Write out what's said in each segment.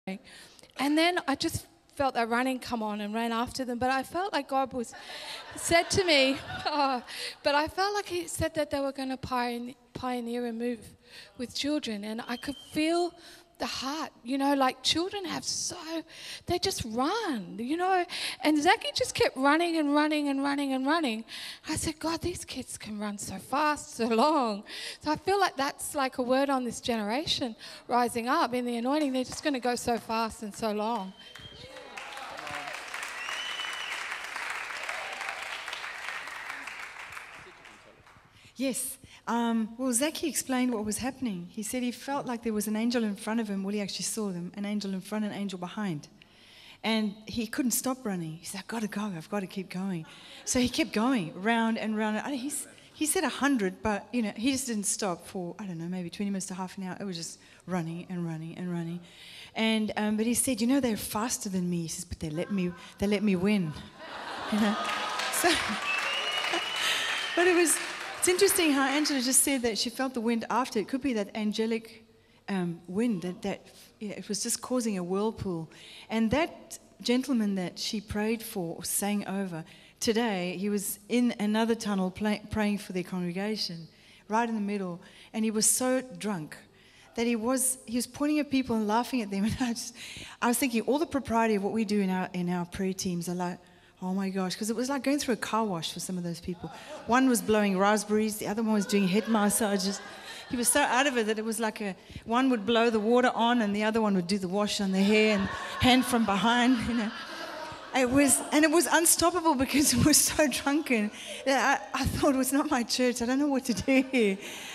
And then I just felt that running come on and ran after them. But I felt like God said to me, but I felt like he said that they were going to pioneer and move with children. And I could feel the heart, like children they just run, and Zachy just kept running and running and running and running. I said, God, these kids can run so fast, so long. So I feel like that's like a word on this generation rising up in the anointing. They're just going to go so fast and so long. Yes. Well, Zachy explained what was happening. He said he felt like there was an angel in front of him. Well, he actually saw them, an angel in front, an angel behind. And he couldn't stop running. He said, I've got to go. I've got to keep going. So he kept going round and round. He said 100, but, he just didn't stop for, I don't know, maybe 20 minutes to half an hour. It was just running and running and running. And but he said, they're faster than me. He says, but they let me win. So, but it's interesting how Angela just said that she felt the wind after. It could be that angelic wind that it was just causing a whirlpool. And that gentleman that she prayed for or sang over, today he was in another tunnel praying for their congregation, right in the middle. And he was so drunk that he was pointing at people and laughing at them. And I was thinking, all the propriety of what we do in our prayer teams are like, oh my gosh, because it was like going through a car wash for some of those people. One was blowing raspberries, the other one was doing head massages. He was so out of it that it was like one would blow the water on and the other one would do the wash on the hair and hand from behind, It was unstoppable because it was so drunken. I thought, it was not my church. I don't know what to do here.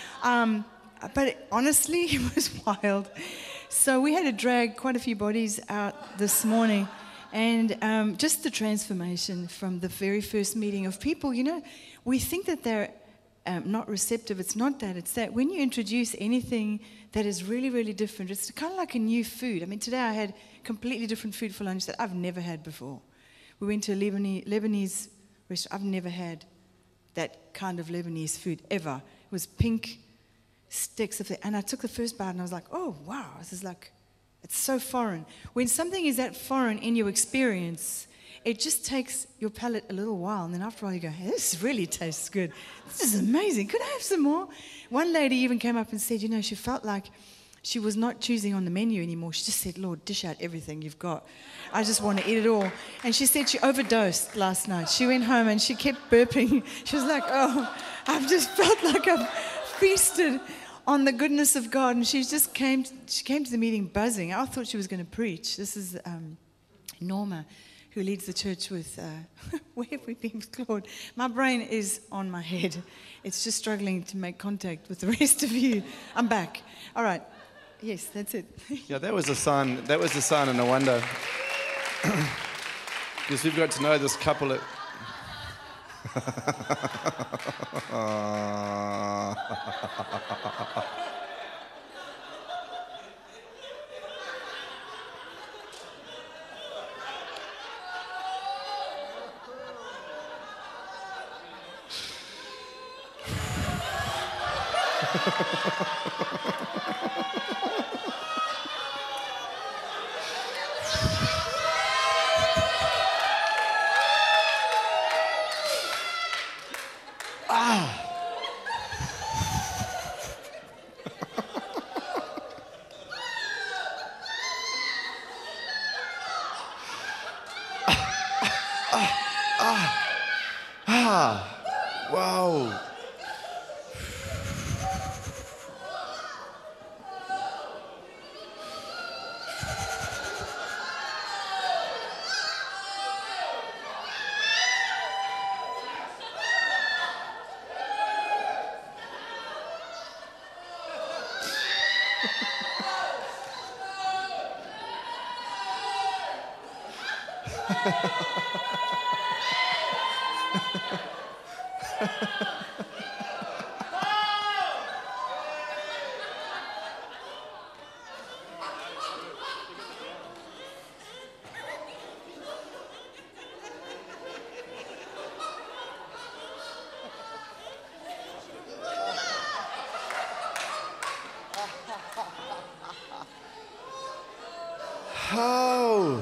But honestly, it was wild. So we had to drag quite a few bodies out this morning. And just the transformation from the very first meeting of people, we think that they're not receptive. It's not that. It's that when you introduce anything that is really, really different, it's kind of like a new food. I mean, today I had completely different food for lunch that I've never had before. We went to a Lebanese restaurant. I've never had that kind of Lebanese food ever. It was pink sticks of it. And I took the first bite and I was like, oh, wow, this is like... It's so foreign. When something is that foreign in your experience, it just takes your palate a little while. And then after a while you go, hey, this really tastes good. This is amazing. Could I have some more? One lady even came up and said, she felt like she was not choosing on the menu anymore. She just said, Lord, dish out everything you've got. I just want to eat it all. And she said she overdosed last night. She went home and she kept burping. She was like, I've just felt like I've feasted on the goodness of God. And she came to the meeting buzzing. I thought she was going to preach. This is Norma, who leads the church with, where have we been with Claude? My brain is on my head. It's just struggling to make contact with the rest of you. I'm back. All right. Yes, that's it. Yeah, that was a sign. That was a sign and a wonder. Because we've got to know this couple at... Wow. Oh.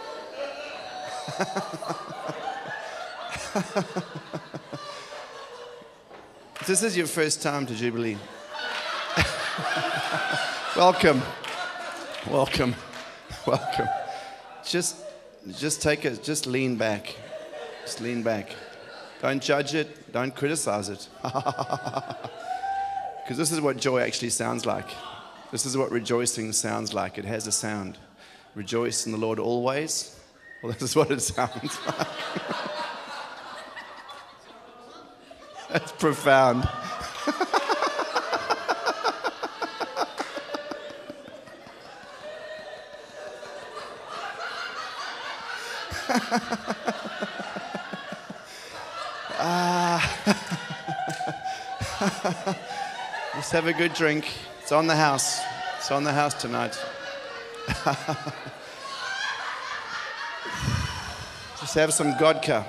This is your first time to Jubilee. Welcome. Welcome. Welcome. Just take it, just lean back. Just lean back. Don't judge it, don't criticize it. Because this is what joy actually sounds like. This is what rejoicing sounds like. It has a sound. Rejoice in the Lord always. Well, this is what it sounds like. That's profound. Let's have a good drink. It's on the house. It's on the house tonight. Just have some vodka.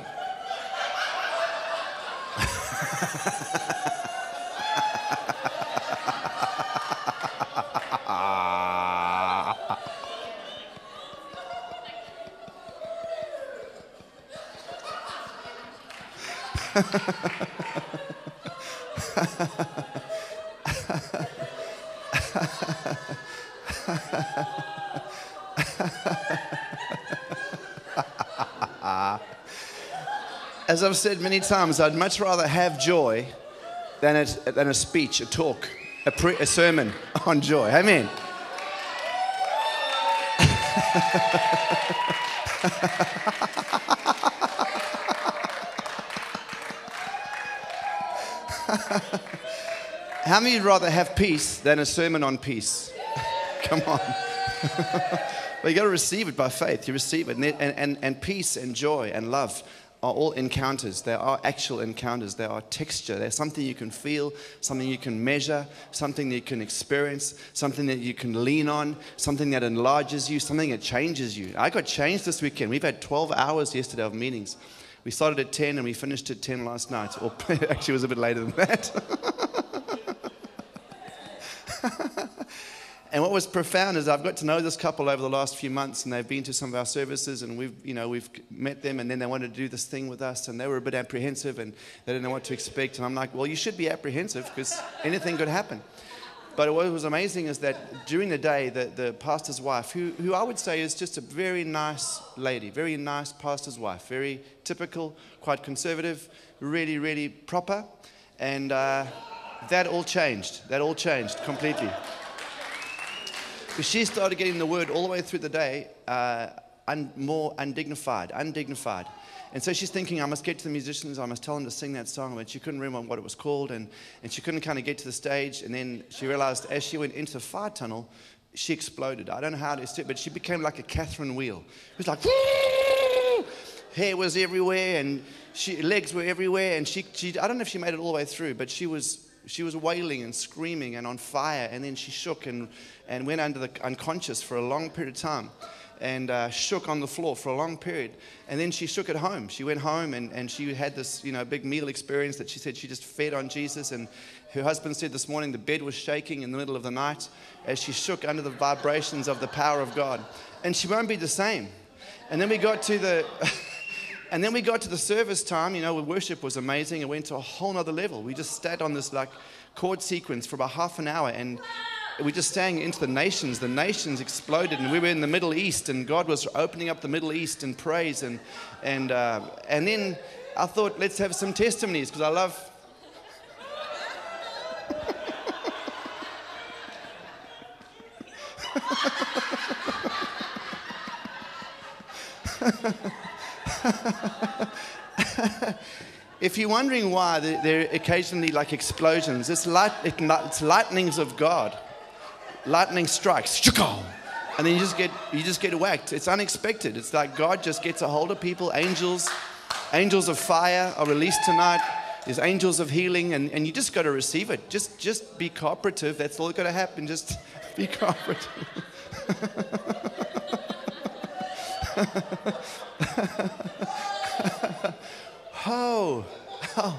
As I've said many times, I'd much rather have joy than a speech, a talk, a sermon on joy. Amen. How many would rather have peace than a sermon on peace? Come on. Well, you got to receive it by faith. You receive it. And peace and joy and love are all encounters. They are actual encounters. They are texture. They're something you can feel, something you can measure, something that you can experience, something that you can lean on, something that enlarges you, something that changes you. I got changed this weekend. We've had 12 hours yesterday of meetings. We started at 10 and we finished at 10 last night. Or actually, it was a bit later than that. And what was profound is I've got to know this couple over the last few months, and they've been to some of our services, and we've met them, and then they wanted to do this thing with us, and they were a bit apprehensive, and they didn't know what to expect. And I'm like, well, you should be apprehensive because anything could happen. But what was amazing is that during the day, the pastor's wife, who I would say is just a very nice lady, very nice pastor's wife, very typical, quite conservative, really, really proper, and that all changed. That all changed completely. She started getting the word all the way through the day, more undignified. And so she's thinking, I must get to the musicians, I must tell them to sing that song. But she couldn't remember what it was called, and she couldn't kind of get to the stage. And then she realized as she went into the fire tunnel, she exploded. I don't know how to say it, but she became like a Catherine wheel. It was like, woo! Hair was everywhere, and legs were everywhere. And she I don't know if she made it all the way through, but she was wailing and screaming and on fire, and then she shook and went under the unconscious for a long period of time, and shook on the floor for a long period. And then she shook at home. She went home and she had this big meal experience that she said she just fed on Jesus. And her husband said this morning the bed was shaking in the middle of the night as she shook under the vibrations of the power of God. And she won't be the same. And then we got to the And then we got to the service time, worship was amazing. It went to a whole nother level. We just stayed on this chord sequence for about half an hour, and we just sang into the nations. The nations exploded, and we were in the Middle East, and God was opening up the Middle East in praise. And then I thought, let's have some testimonies, because I love... If you're wondering why there are occasionally explosions, it's lightnings of God. Lightning strikes, and then you just get whacked. It's unexpected. It's like God just gets a hold of people. Angels of fire are released tonight. There's angels of healing, and you just got to receive it. Just be cooperative. That's all got to happen. Just be cooperative. Oh.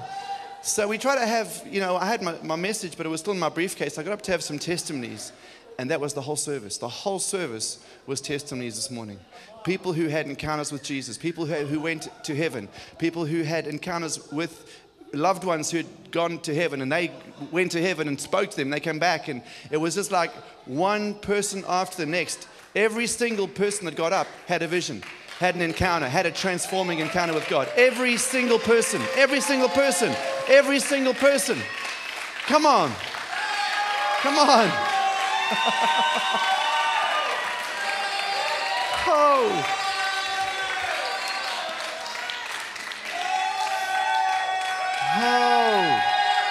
So we try to have, I had my message, but it was still in my briefcase. I got up to have some testimonies. And that was the whole service. The whole service was testimonies this morning. People who had encounters with Jesus, people who went to heaven, people who had encounters with loved ones who had gone to heaven, and they went to heaven and spoke to them. They came back, and it was just like one person after the next. Every single person that got up had a vision, had an encounter, had a transforming encounter with God. Every single person, every single person, every single person. Come on. Come on. Oh. Oh.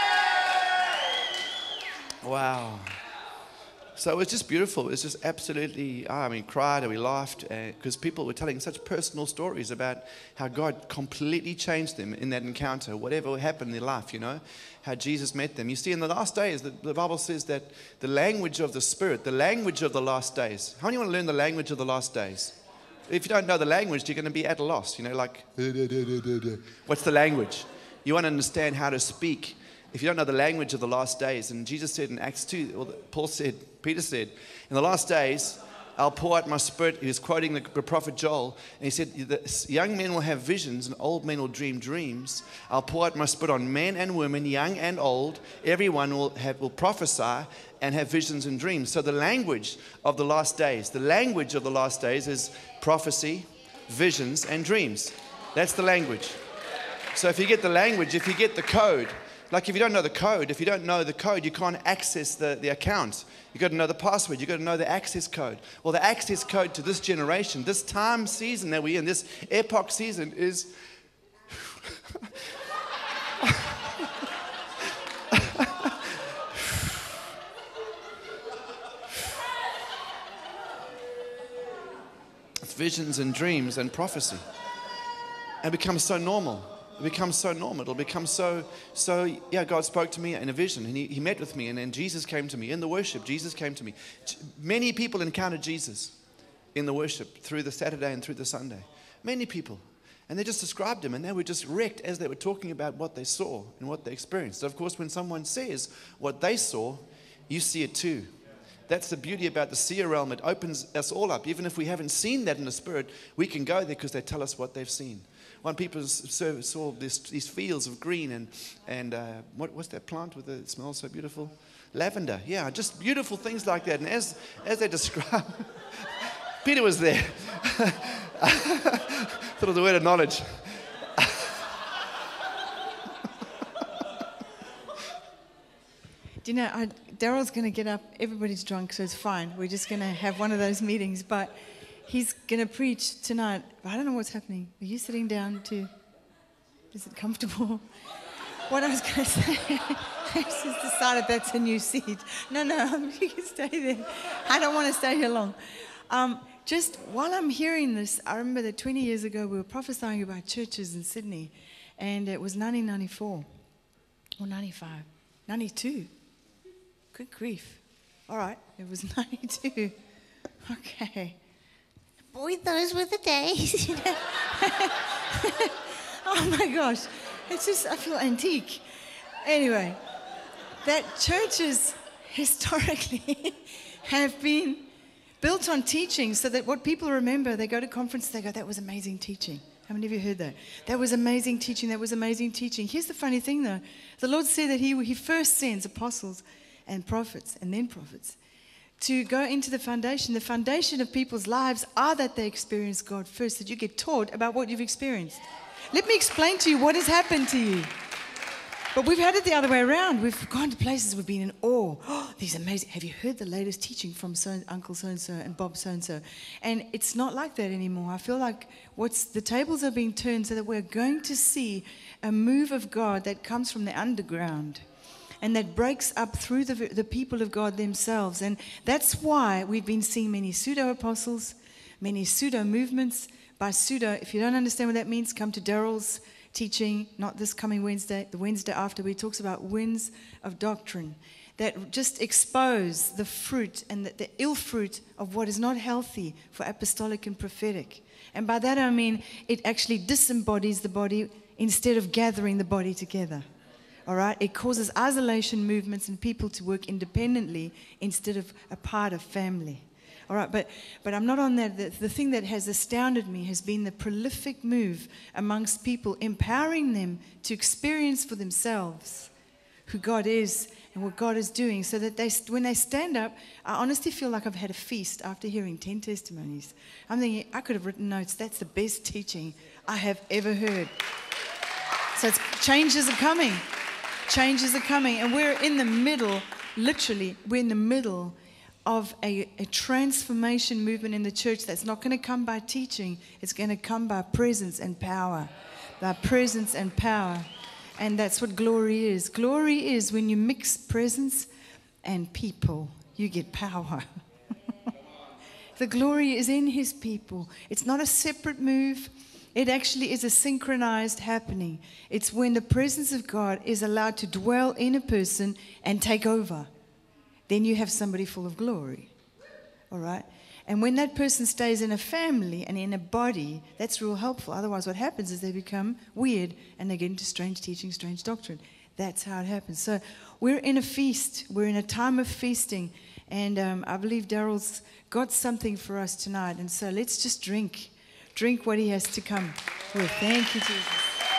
Wow. So it was just beautiful. It was just absolutely, cried and we laughed because people were telling such personal stories about how God completely changed them in that encounter, whatever happened in their life, how Jesus met them. You see, in the last days, the Bible says that the language of the Spirit, the language of the last days. How many want to learn the language of the last days? If you don't know the language, you're going to be at a loss, like, what's the language? You want to understand how to speak. If you don't know the language of the last days, and Jesus said in Acts 2, or Peter said, in the last days, I'll pour out my Spirit. He was quoting the prophet Joel, and he said, the young men will have visions, and old men will dream dreams. I'll pour out my Spirit on men and women, young and old. Everyone will prophesy and have visions and dreams. So the language of the last days, is prophecy, visions, and dreams. That's the language. So if you get the language, if you get the code, like if you don't know the code, you can't access the account. You've got to know the password. You've got to know the access code. Well, the access code to this generation, this time season that we're in, this epoch season is... it's visions and dreams and prophecy. And it becomes so normal. It becomes so normal. It'll become so, God spoke to me in a vision, and he met with me, and then Jesus came to me. In the worship, Jesus came to me. Many people encountered Jesus in the worship through the Saturday and through the Sunday. Many people. And they just described him, and they were just wrecked as they were talking about what they saw and what they experienced. So, of course, when someone says what they saw, you see it too. That's the beauty about the seer realm. It opens us all up. Even if we haven't seen that in the Spirit, we can go there because they tell us what they've seen. One people saw these fields of green and what's that plant with it smells so beautiful? Lavender. Yeah, just beautiful things like that. And as they describe, Peter was there. Thought it was a word of knowledge. Do you know, Daryl's going to get up. Everybody's drunk, so it's fine. We're just going to have one of those meetings. But he's going to preach tonight. I don't know what's happening. Are you sitting down too? Is it comfortable? What I was going to say, I just decided that's a new seat. No, you can stay there. I don't want to stay here long. Just while I'm hearing this, I remember that 20 years ago we were prophesying about churches in Sydney, and it was 1994 or 95, 92. Good grief. All right, it was 92. Okay. Boy, those were the days. Oh my gosh. It's just, I feel antique. Anyway, that churches historically have been built on teaching so that what people remember, they go to conferences, they go, that was amazing teaching. How many of you heard that? That was amazing teaching, that was amazing teaching. Here's the funny thing though. The Lord said that he first sends apostles and prophets and then prophets to go into the foundation. The foundation of people's lives are that they experience God first, that you get taught about what you've experienced. Let me explain to you what has happened to you. But we've had it the other way around. We've gone to places, we've been in awe. Oh, these amazing. Have you heard the latest teaching from Uncle so-and-so and Bob so-and-so? And it's not like that anymore. I feel like the tables are being turned so that we're going to see a move of God that comes from the underground and that breaks up through the people of God themselves. And that's why we've been seeing many pseudo-apostles, many pseudo-movements. By pseudo, if you don't understand what that means, come to Daryl's teaching, not this coming Wednesday, the Wednesday after, where he talks about winds of doctrine that just expose the fruit and the ill fruit of what is not healthy for apostolic and prophetic. And by that I mean it actually disembodies the body instead of gathering the body together. All right? It causes isolation movements and people to work independently instead of a part of family. All right, but I'm not on that. The thing that has astounded me has been the prolific move amongst people, empowering them to experience for themselves who God is and what God is doing, so that when they stand up, I honestly feel like I've had a feast after hearing 10 testimonies. I'm thinking, I could have written notes. That's the best teaching I have ever heard. So changes are coming. Changes are coming. And we're in the middle, literally, we're in the middle of a transformation movement in the church that's not going to come by teaching. It's going to come by presence and power. By presence and power. And that's what glory is. Glory is when you mix presence and people, you get power. The glory is in his people. It's not a separate move. It actually is a synchronized happening. It's when the presence of God is allowed to dwell in a person and take over. Then you have somebody full of glory. All right? And when that person stays in a family and in a body, that's real helpful. Otherwise, what happens is they become weird and they get into strange teaching, strange doctrine. That's how it happens. So we're in a feast. We're in a time of feasting. And I believe Daryl's got something for us tonight. And so let's just drink. Drink what he has to come with. Thank you, Jesus.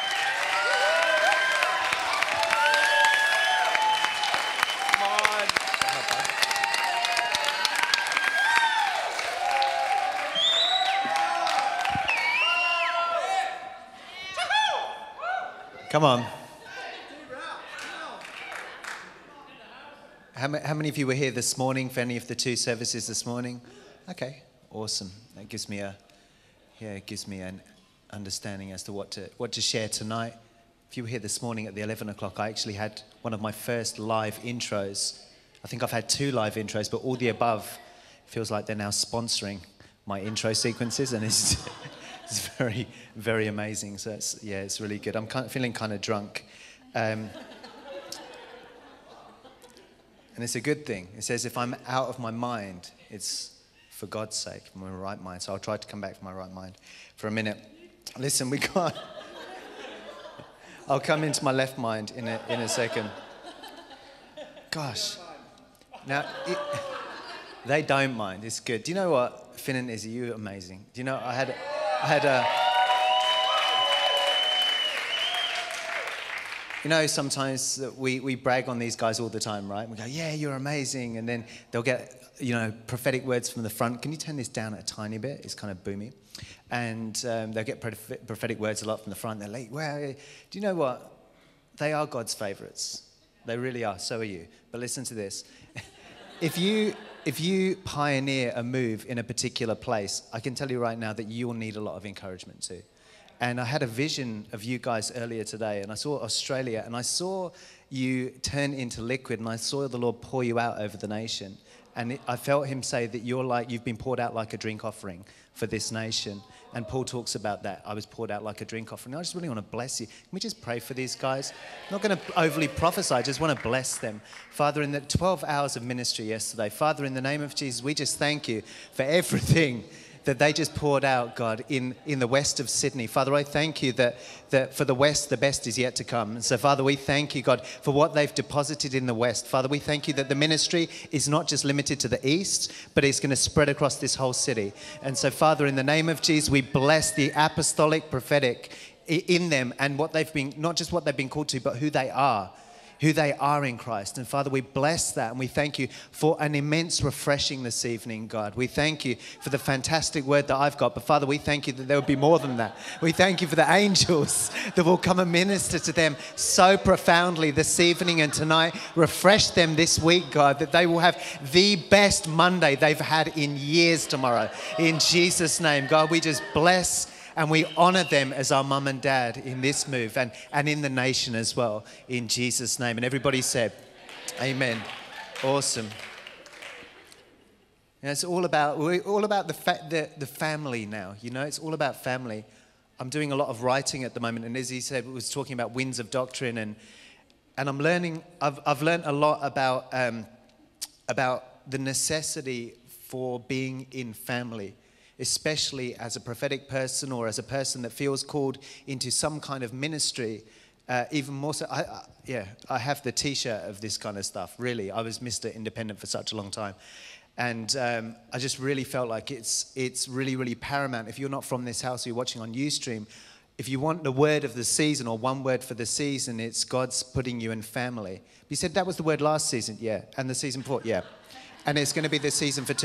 Come on. How many of you were here this morning for any of the 2 services this morning? Okay, awesome. That gives me an understanding as to what to share tonight. If you were here this morning at the 11 o'clock, I actually had one of my first live intros. I think I've had 2 live intros, but all the above feels like they're now sponsoring my intro sequences, and it's very, very amazing. So it's really good. I'm feeling kind of drunk. And it's a good thing. It says if I'm out of my mind, it's for God's sake, I'm in my right mind. So I'll try to come back to my right mind for a minute. Listen, I'll come into my left mind in a second. Gosh. Now, they don't mind. It's good. Do you know what? Fini Isi, you're amazing. Do you know, I had a... You know, sometimes we brag on these guys all the time, right? We go, yeah, you're amazing. And then they'll get, prophetic words from the front. Can you turn this down a tiny bit? It's kind of boomy. And they'll get prophetic words a lot from the front. They're like, well, do you know what? They are God's favorites. They really are. So are you. But listen to this. If you pioneer a move in a particular place, I can tell you right now that you'll need a lot of encouragement too. And I had a vision of you guys earlier today, and I saw Australia, and I saw you turn into liquid, and I saw the Lord pour you out over the nation. And I felt him say that you've been poured out like a drink offering for this nation. And Paul talks about that. I was poured out like a drink offering. I just really want to bless you. Can we just pray for these guys? I'm not going to overly prophesy. I just want to bless them. Father, in the 12 hours of ministry yesterday, Father, in the name of Jesus, we just thank you for everything that they just poured out, God, in the west of Sydney. Father, I thank you that for the west, the best is yet to come. And so, Father, we thank you, God, for what they've deposited in the west. Father, we thank you that the ministry is not just limited to the east, but it's going to spread across this whole city. And so, Father, in the name of Jesus, we bless the apostolic prophetic in them and what they've been, not just what they've been called to, but who they are in Christ. And Father, we bless that, and we thank you for an immense refreshing this evening, God. We thank you for the fantastic word that I've got, but Father, we thank you that there will be more than that. We thank you for the angels that will come and minister to them so profoundly this evening and tonight. Refresh them this week, God, that they will have the best Monday they've had in years tomorrow. In Jesus' name, God, we just bless and we honor them as our mum and dad in this move and in the nation as well, in Jesus' name. And everybody said, amen. Awesome. And we're all about the family now, it's all about family. I'm doing a lot of writing at the moment, and as he said, we was talking about winds of doctrine, and I'm learning, I've learned a lot about the necessity for being in family, especially as a prophetic person or as a person that feels called into some kind of ministry. even more so, I have the T-shirt of this kind of stuff. Really, I was Mr. Independent for such a long time, and I just really felt like it's really, really paramount. If you're not from this house, or you're watching on Ustream, if you want the word of the season or one word for the season, it's God's putting you in family. You said that was the word last season, yeah, and the season before, yeah. And it's going to be the season for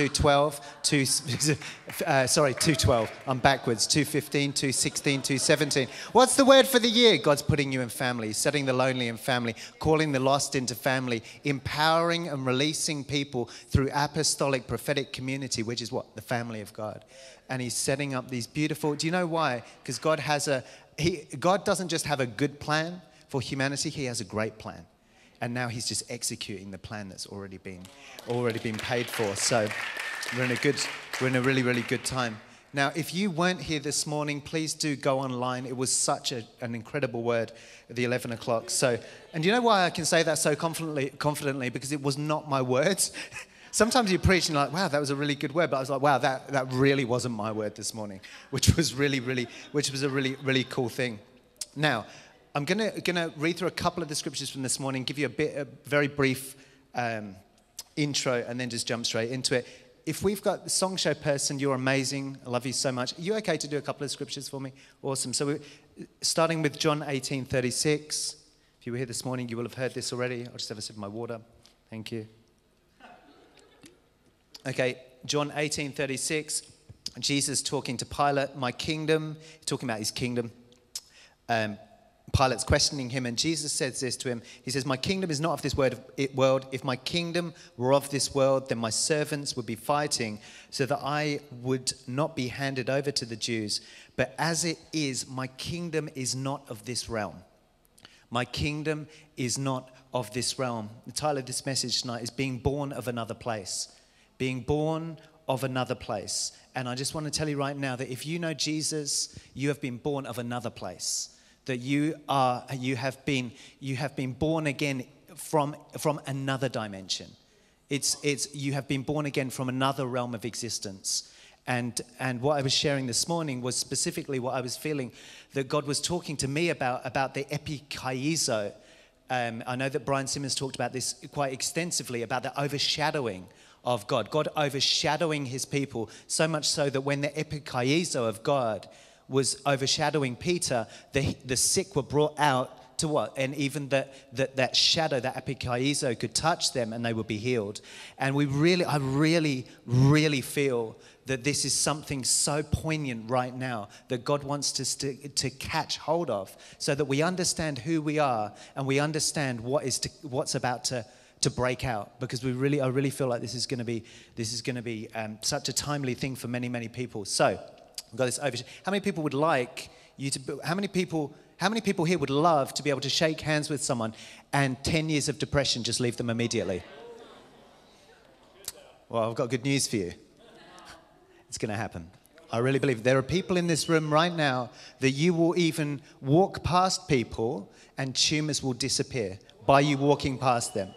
2:12. I'm backwards. 2:15, 2:16, 2:17. What's the word for the year? God's putting you in family, setting the lonely in family, calling the lost into family, empowering and releasing people through apostolic prophetic community, which is what? The family of God. And he's setting up these beautiful... Do you know why? Because God doesn't just have a good plan for humanity. He has a great plan. And now he's just executing the plan that's already been paid for. So we're in a really, really good time. Now, if you weren't here this morning, please do go online. It was such an incredible word at the 11 o'clock. So, and you know why I can say that so confidently? Because it was not my words. Sometimes you preach and you're like, wow, that was a really good word. But I was like, wow, that really wasn't my word this morning, which was a really, really cool thing. Now, I'm gonna read through a couple of the scriptures from this morning, give you a very brief intro, and then just jump straight into it. If we've got the song show person, you're amazing. I love you so much. Are you okay to do a couple of scriptures for me? Awesome. So we're starting with John 18:36. If you were here this morning, you will have heard this already. I'll just have a sip of my water. Thank you. Okay, John 18:36. Jesus talking to Pilate, my kingdom, talking about his kingdom. Pilate's questioning him, and Jesus says this to him. He says, my kingdom is not of this world. If my kingdom were of this world, then my servants would be fighting so that I would not be handed over to the Jews. But as it is, my kingdom is not of this realm. My kingdom is not of this realm. The title of this message tonight is Being Born of Another Place. Being born of another place. And I just want to tell you right now that if you know Jesus, you have been born of another place. That you have been born again from another dimension. You have been born again from another realm of existence. And what I was sharing this morning was specifically what I was feeling that God was talking to me about the epikaizo. I know that Brian Simmons talked about this quite extensively, about the overshadowing of God overshadowing his people, so much so that when the epikaizo of God was overshadowing Peter, the sick were brought out to what? And even that shadow, that epikaizo could touch them and they would be healed. And I really feel that this is something so poignant right now that God wants us to catch hold of, so that we understand who we are and we understand what's about to break out. Because I really feel like this is going to be such a timely thing for many, many people. So we've got this over. How many people would like you to? How many people here would love to be able to shake hands with someone and 10 years of depression just leave them immediately? Well, I've got good news for you. It's going to happen. I really believe there are people in this room right now that you will even walk past people and tumors will disappear by you walking past them.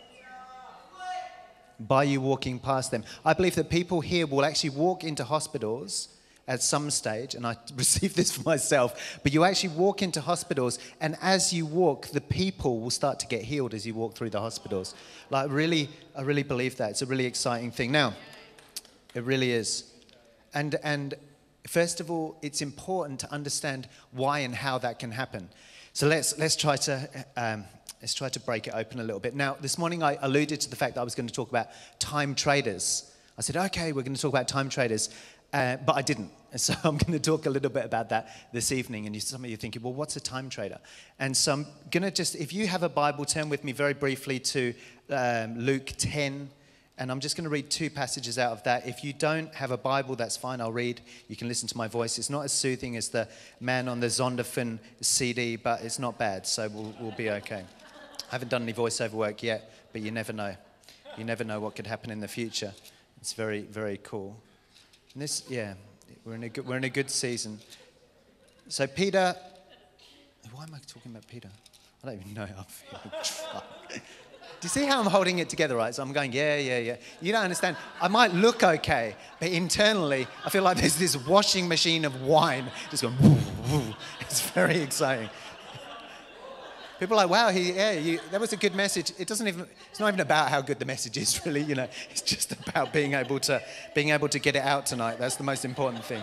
By you walking past them. I believe that people here will actually walk into hospitals at some stage, and I received this for myself, but you actually walk into hospitals, and as you walk, the people will start to get healed as you walk through the hospitals. I really believe that. It's a really exciting thing. Now, it really is. And first of all, it's important to understand why and how that can happen. So let's try to break it open a little bit. Now, this morning I alluded to the fact that I was going to talk about time traders. I said, okay, we're going to talk about time traders. But I didn't. So I'm going to talk a little bit about that this evening. And some of you are thinking, well, what's a time trader? And so I'm going to if you have a Bible, turn with me very briefly to Luke 10. And I'm just going to read two passages out of that. If you don't have a Bible, that's fine. I'll read. You can listen to my voice. It's not as soothing as the man on the Zondervan CD, but it's not bad. So we'll be okay. I haven't done any voiceover work yet, but you never know. You never know what could happen in the future. It's very, very cool. And we're in a good season. So Peter, why am I talking about Peter? I don't even know. I'm feeling drunk. Do you see how I'm holding it together, right? So I'm going, yeah. You don't understand. I might look okay, but internally, I feel like there's this washing machine of wine just going, woo, woo. It's very exciting. People are like, wow, that was a good message. It's not even about how good the message is, really. It's just about being able to get it out tonight. That's the most important thing.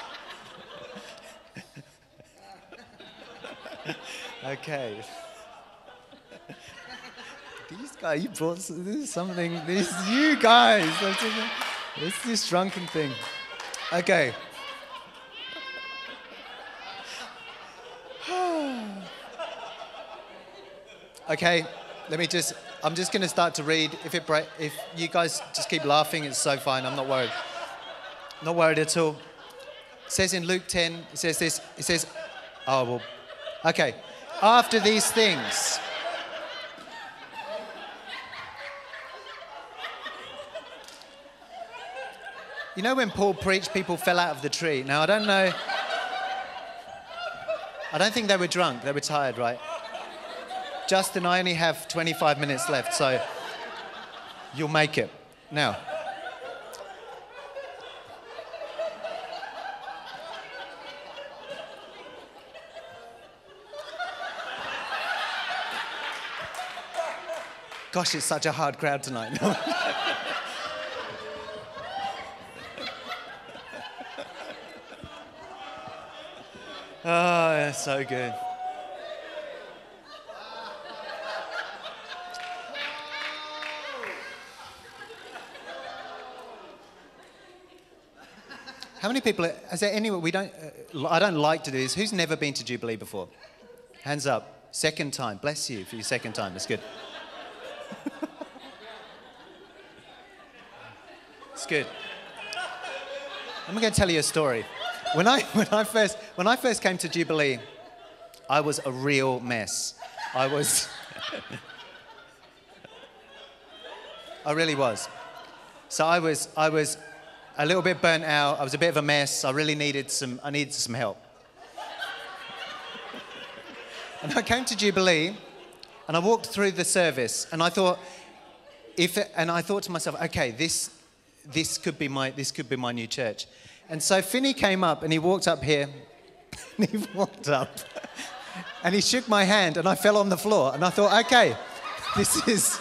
Okay. These guys, you brought something. You guys. It's this drunken thing. Okay. Okay, I'm just going to start to read. If you guys just keep laughing, it's so fine. I'm not worried. Not worried at all. It says in Luke 10, it says this. It says, oh, well, okay. After these things. You know when Paul preached, people fell out of the tree. Now, I don't know. I don't think they were drunk. They were tired, right? Justin, I only have 25 minutes left, so you'll make it. Now, gosh, it's such a hard crowd tonight. Oh, that's so good. How many people, is there anyone, I don't like to do this. Who's never been to Jubilee before? Hands up. Second time. Bless you for your second time. That's good. It's good. I'm going to tell you a story. When I first came to Jubilee, I was a real mess. I really was. So I was a little bit burnt out. I was a bit of a mess. I needed some help. And I came to Jubilee, and I walked through the service, and I thought to myself, okay, this could be my new church. And so Fini came up, and he walked up here, and he walked up, and he shook my hand, and I fell on the floor, and I thought, okay, this is.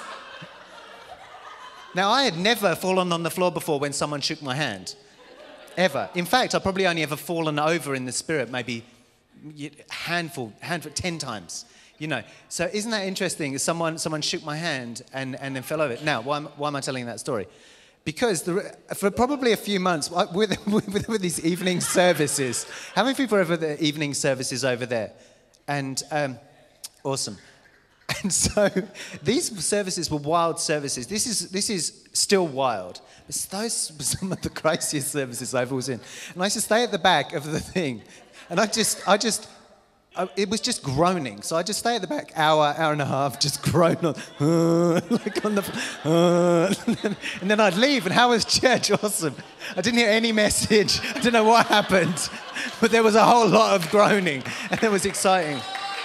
Now, I had never fallen on the floor before when someone shook my hand, ever. In fact, I probably only ever fallen over in the spirit, maybe handful, 10 times, So isn't that interesting? Someone shook my hand and then fell over. Now, why am I telling that story? Because for probably a few months, with these evening services, how many people are over the evening services over there? And awesome. And so these services were wild services. This is still wild. But those were some of the craziest services I've ever seen. And I used to stay at the back of the thing, and it was just groaning. So I just stay at the back, hour and a half, just groan on, like on the, and then I'd leave. And how was church? Awesome. I didn't hear any message. I don't know what happened, but there was a whole lot of groaning, and it was exciting.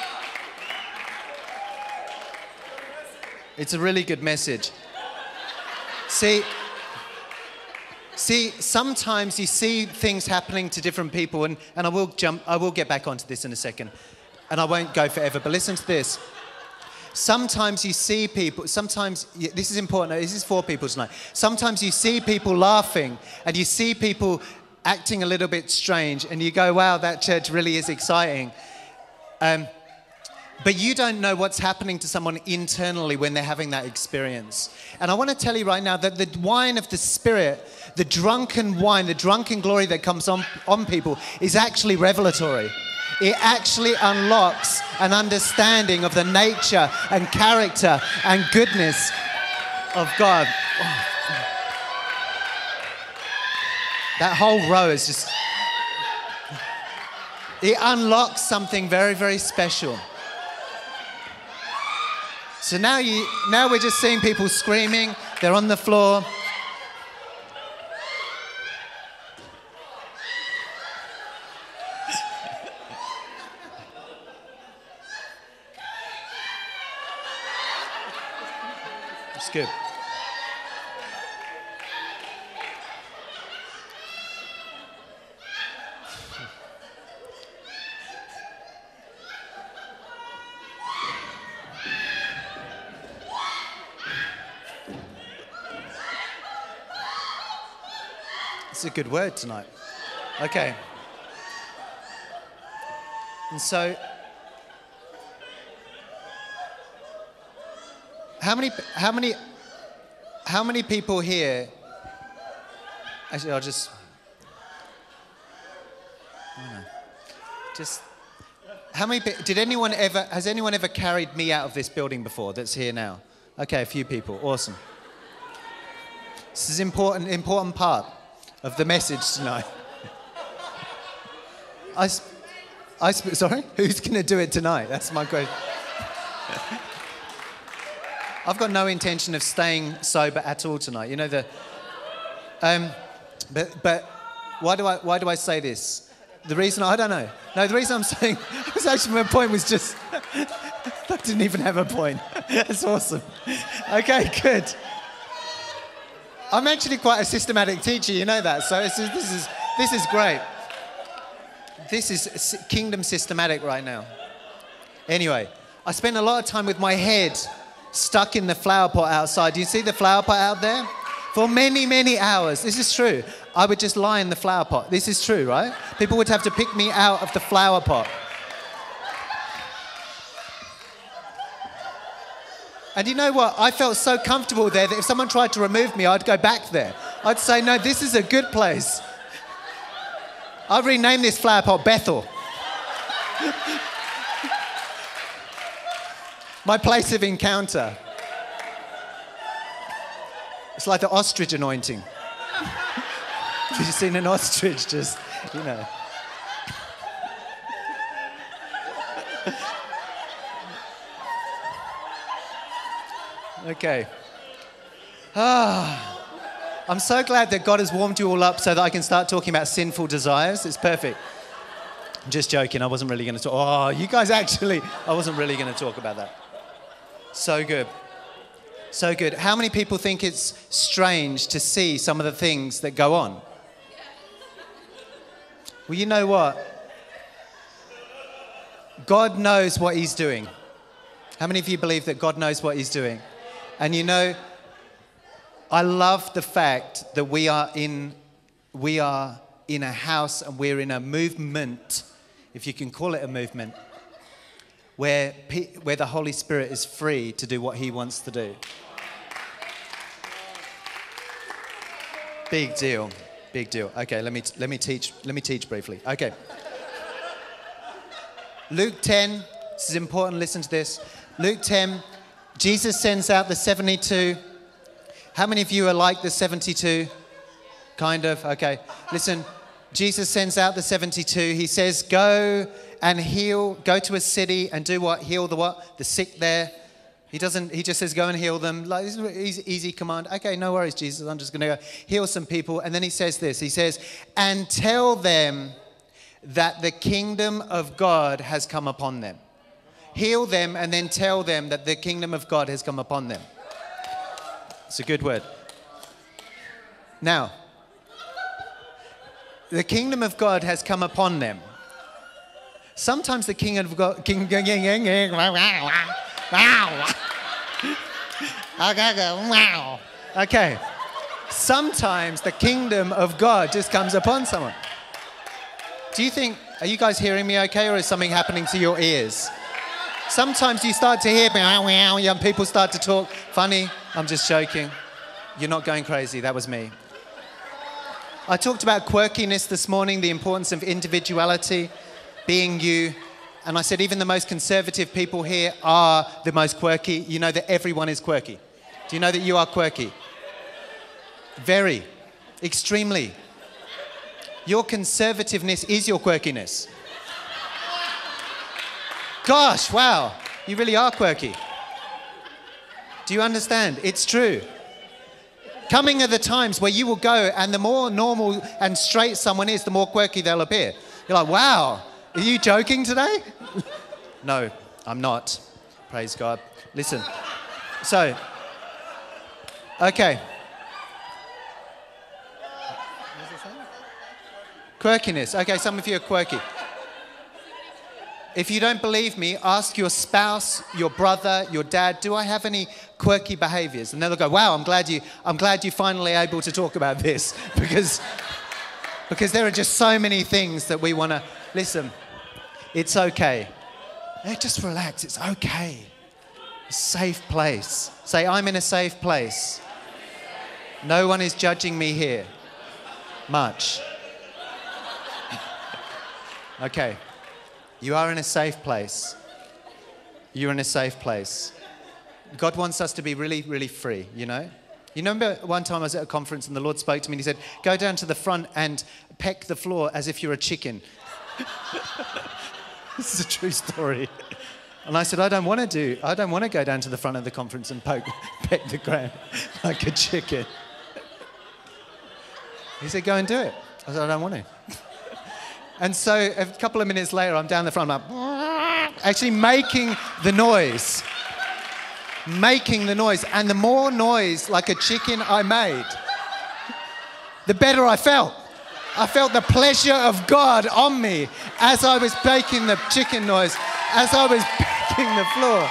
It's a really good message. See, sometimes you see things happening to different people, and I will get back onto this in a second, and I won't go forever, but listen to this. Sometimes you see people, this is important, this is for people tonight. Sometimes you see people laughing, and you see people acting a little bit strange, and you go, wow, that church really is exciting. But you don't know what's happening to someone internally when they're having that experience. And I want to tell you right now that the wine of the Spirit, the drunken wine, the drunken glory that comes on people is actually revelatory. It actually unlocks an understanding of the nature and character and goodness of God. Oh. That whole row is just... It unlocks something very, very special. So now we're just seeing people screaming. They're on the floor. It's good. is a good word tonight. Okay. And so, how many people here? Actually, I'll just. I don't know. Just. How many? Has anyone ever carried me out of this building before? That's here now. Okay, a few people. Awesome. This is important part of the message tonight. Sorry? Who's going to do it tonight? That's my question. I've got no intention of staying sober at all tonight. You know but why do I say this? The reason I don't know. No, the reason I'm saying was actually my point was just I didn't even have a point. That's awesome. Okay, good. I'm actually quite a systematic teacher, you know that. So this is great. This is kingdom systematic right now. Anyway, I spent a lot of time with my head stuck in the flower pot outside. Do you see the flower pot out there? For many, many hours. This is true. I would just lie in the flower pot. This is true, right? People would have to pick me out of the flower pot. And you know what? I felt so comfortable there that if someone tried to remove me, I'd go back there. I'd say, no, this is a good place. I've renamed this flower pot Bethel. My place of encounter. It's like the ostrich anointing. Have you seen an ostrich just, you know. Okay. I'm so glad that God has warmed you all up so that I can start talking about sinful desires. It's perfect. I'm just joking. I wasn't really going to talk. Oh, you guys actually, I wasn't really going to talk about that. So good. So good. How many people think it's strange to see some of the things that go on? Well, you know what? God knows what he's doing. How many of you believe that God knows what he's doing? And you know, I love the fact that we are in a house and we're in a movement, if you can call it a movement, where the Holy Spirit is free to do what he wants to do. Big deal. Big deal. Okay, let me teach briefly. Okay. Luke 10, this is important, listen to this. Luke 10, Jesus sends out the 72. How many of you are like the 72? Kind of, okay. Listen, Jesus sends out the 72. He says, go and heal, go to a city and do what? Heal the what? The sick there. He just says, go and heal them. Like, this is an easy command. Okay, no worries, Jesus. I'm just going to go heal some people. And then he says this. He says, and tell them that the kingdom of God has come upon them. Heal them and then tell them that the kingdom of God has come upon them. It's a good word. Now, the kingdom of God has come upon them. Sometimes the kingdom of God... Okay. Sometimes the kingdom of God just comes upon someone. Do you think... Are you guys hearing me okay, or is something happening to your ears? Sometimes you start to hear young people start to talk funny. I'm just joking. You're not going crazy. That was me. I talked about quirkiness this morning, the importance of individuality, being you. And I said even the most conservative people here are the most quirky. You know that everyone is quirky. Do you know that you are quirky? Very. Extremely. Your conservativeness is your quirkiness. Gosh, wow, you really are quirky. Do you understand? It's true. Coming are the times where you will go and the more normal and straight someone is, the more quirky they'll appear. You're like, wow, are you joking today? No, I'm not. Praise God. Listen. So, okay. Quirkiness. Okay, some of you are quirky. If you don't believe me, ask your spouse, your brother, your dad, do I have any quirky behaviors? And they'll go, wow, I'm glad you're finally able to talk about this. Because Because there are just so many things that we want to... Listen, it's okay. Hey, just relax. It's okay. A safe place. Say, I'm in a safe place. No one is judging me here. Much. Okay. You are in a safe place. You're in a safe place. God wants us to be really, really free, you know? You remember one time I was at a conference and the Lord spoke to me and he said, go down to the front and peck the floor as if you're a chicken. This is a true story. And I said, I don't want to go down to the front of the conference and peck the ground like a chicken. He said, go and do it. I said, I don't want to. And so a couple of minutes later, I'm down the front, I'm like, actually making the noise. And the more noise like a chicken I made, the better I felt. I felt the pleasure of God on me as I was making the chicken noise, as I was pecking the floor.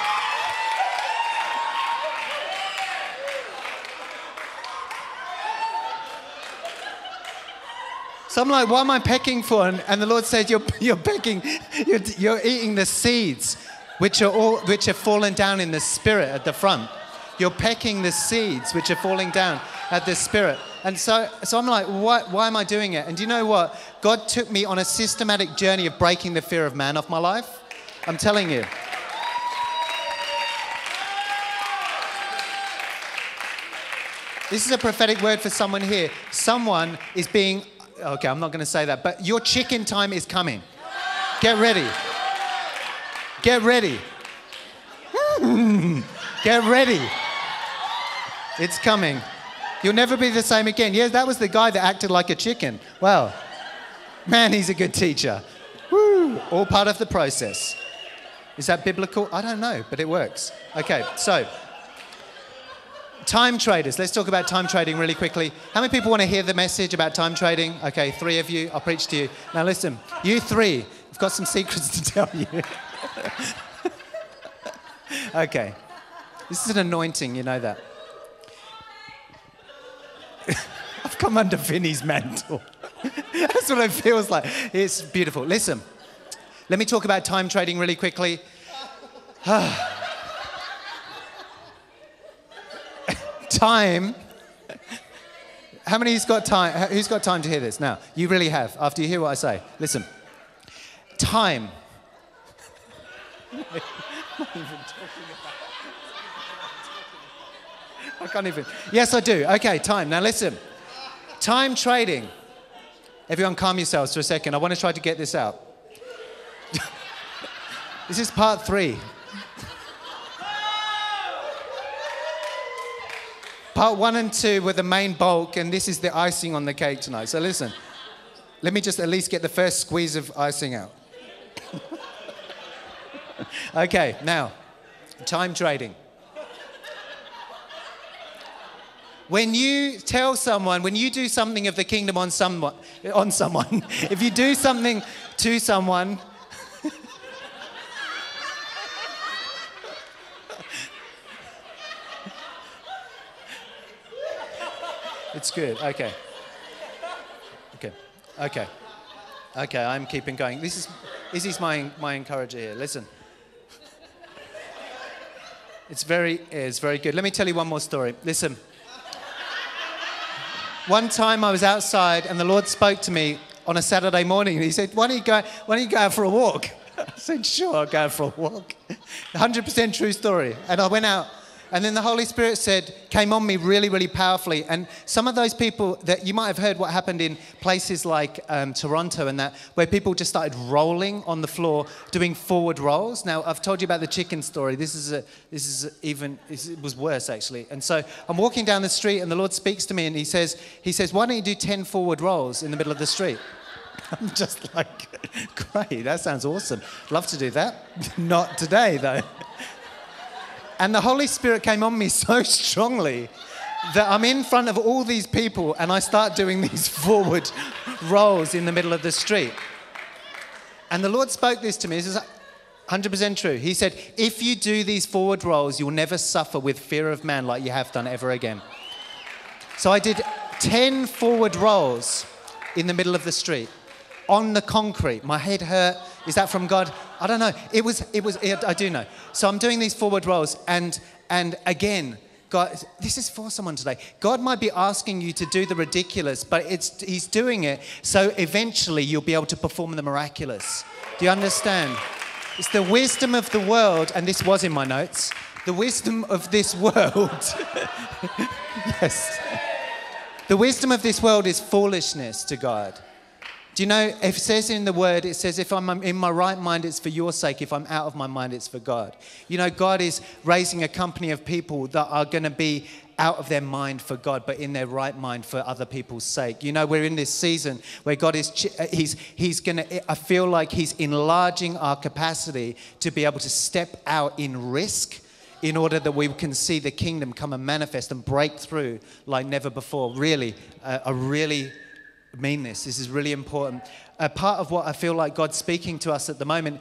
So I'm like, what am I pecking for? And the Lord said, you're pecking, you're eating the seeds, which are falling down in the spirit at the front. You're pecking the seeds which are falling down at the spirit. And so I'm like, why am I doing it? And do you know what? God took me on a systematic journey of breaking the fear of man off my life. I'm telling you. This is a prophetic word for someone here. Someone is being... Okay, I'm not going to say that, but your chicken time is coming. Get ready. Get ready. Get ready. It's coming. You'll never be the same again. Yeah, that was the guy that acted like a chicken. Wow. Man, he's a good teacher. Woo. All part of the process. Is that biblical? I don't know, but it works. Okay, so... time traders. Let's talk about time trading really quickly. How many people want to hear the message about time trading? Okay, 3 of you. I'll preach to you. Now listen, you 3, I've got some secrets to tell you. Okay. This is an anointing, you know that. I've come under Fini's mantle. That's what it feels like. It's beautiful. Listen, let me talk about time trading really quickly. Time. How many's got time? Who's got time to hear this? Now, you really have, after you hear what I say. Listen. Time. I can't even. Yes, I do. Okay, time. Now listen. Time trading. Everyone calm yourselves for a second. I want to try to get this out. This is part 3. Part 1 and 2 were the main bulk, and this is the icing on the cake tonight. So listen, let me just at least get the first squeeze of icing out. Okay, now, time trading. When you tell someone, when you do something of the kingdom on someone, if you do something to someone, it's good. Okay. Okay, I'm keeping going. This is my encourager here. Listen. It's very good. Let me tell you one more story. Listen. One time I was outside and the Lord spoke to me on a Saturday morning and he said, why don't you go out for a walk? I said, sure, I'll go out for a walk. 100% true story. And I went out. And then the Holy Spirit came on me really, really powerfully. And some of those people that you might have heard what happened in places like Toronto and that, where people just started rolling on the floor, doing forward rolls. Now, I've told you about the chicken story. It was worse actually. And so I'm walking down the street and the Lord speaks to me and he says, why don't you do 10 forward rolls in the middle of the street? I'm just like, great, that sounds awesome. Love to do that. Not today though. And the Holy Spirit came on me so strongly that I'm in front of all these people and I start doing these forward rolls in the middle of the street. And the Lord spoke this to me. This is 100% true. He said, if you do these forward rolls, you'll never suffer with fear of man like you have done ever again. So I did 10 forward rolls in the middle of the street, on the concrete. My head hurt. Is that from God? I don't know. I do know. So I'm doing these forward rolls, and again, God, this is for someone today. God might be asking you to do the ridiculous, but He's doing it so eventually you'll be able to perform the miraculous. Do you understand? It's the wisdom of the world, and this was in my notes. The wisdom of this world. Yes. The wisdom of this world is foolishness to God. Do you know, it says in the word, it says, if I'm in my right mind, it's for your sake. If I'm out of my mind, it's for God. You know, God is raising a company of people that are going to be out of their mind for God, but in their right mind for other people's sake. You know, we're in this season where God is, he's going to, I feel like He's enlarging our capacity to be able to step out in risk in order that we can see the kingdom come and manifest and break through like never before. Really, I really mean this. This is really important. A part of what I feel like God's speaking to us at the moment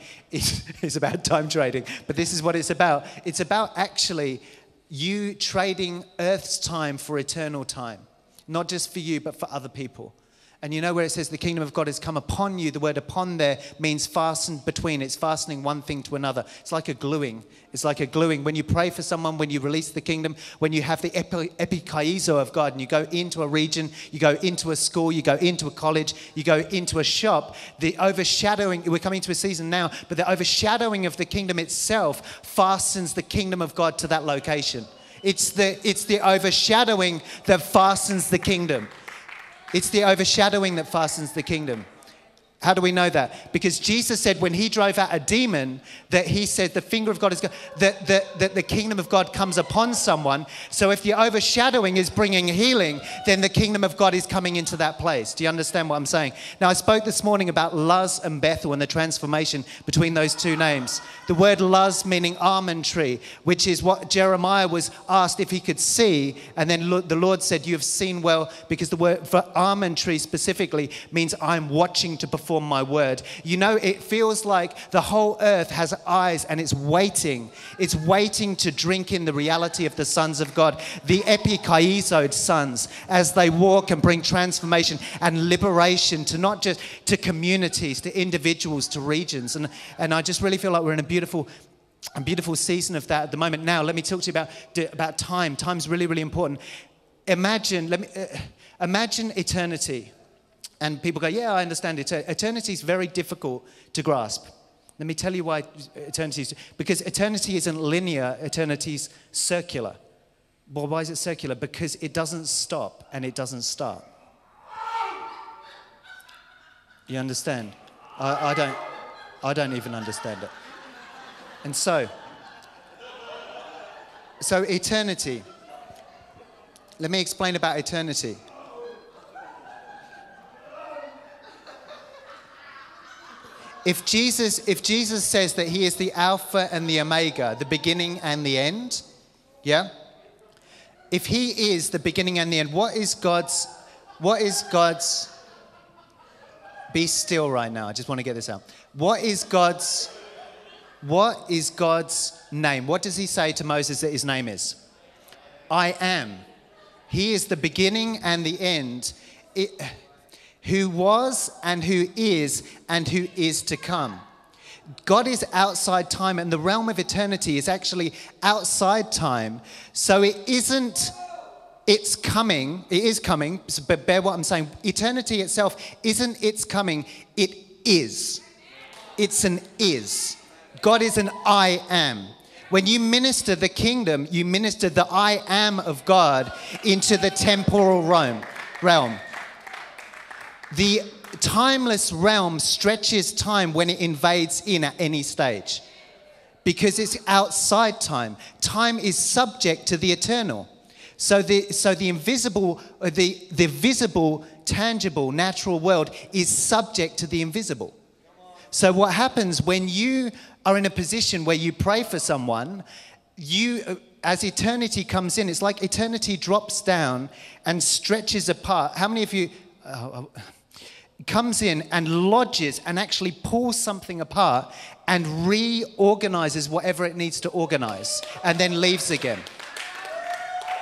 is about time trading, but this is what it's about. It's about actually you trading earth's time for eternal time, not just for you, but for other people. And you know where it says the kingdom of God has come upon you, the word upon there means fastened between. It's fastening one thing to another. It's like a gluing. It's like a gluing. When you pray for someone, when you release the kingdom, when you have the epikaizo of God and you go into a region, you go into a school, you go into a college, you go into a shop, the overshadowing, we're coming to a season now, but the overshadowing of the kingdom itself fastens the kingdom of God to that location. It's the overshadowing that fastens the kingdom. It's the overshadowing that fastens the kingdom. How do we know that? Because Jesus said when He drove out a demon, that He said the finger of God is that the kingdom of God comes upon someone. So if the overshadowing is bringing healing, then the kingdom of God is coming into that place. Do you understand what I'm saying? Now, I spoke this morning about Luz and Bethel and the transformation between those two names. The word Luz meaning almond tree, which is what Jeremiah was asked if he could see. And then the Lord said, you have seen well, because the word for almond tree specifically means I'm watching to perform my word. You know, it feels like the whole earth has eyes and it's waiting. It's waiting to drink in the reality of the sons of God, the epikaizoed sons, as they walk and bring transformation and liberation to not just to communities, to individuals, to regions. And I just really feel like we're in a beautiful season of that at the moment. Now, let me talk to you about time. Time's really, really important. Imagine eternity. And people go, yeah, I understand it. Eternity is very difficult to grasp. Let me tell you why eternity is. Because eternity isn't linear, eternity is circular. Well, why is it circular? Because it doesn't stop and it doesn't start. You understand? I don't even understand it. And so eternity. Let me explain about eternity. If Jesus says that He is the Alpha and the Omega, the beginning and the end, yeah? If He is the beginning and the end, what is God's, be still right now, I just want to get this out. What is God's name? What does He say to Moses that His name is? I am. He is the beginning and the end. Who was and who is to come. God is outside time, and the realm of eternity is actually outside time. So it isn't, it's coming, it is coming, but bear what I'm saying. Eternity itself isn't it's coming, it is. It's an is. God is an I am. When you minister the kingdom, you minister the I am of God into the temporal realm. The timeless realm stretches time when it invades in at any stage, because it's outside time. Time is subject to the eternal. So the invisible, the visible, tangible, natural world is subject to the invisible. So what happens when you are in a position where you pray for someone, as eternity comes in, it's like eternity drops down and stretches apart. How many of you... comes in and lodges and actually pulls something apart and reorganizes whatever it needs to organize and then leaves again.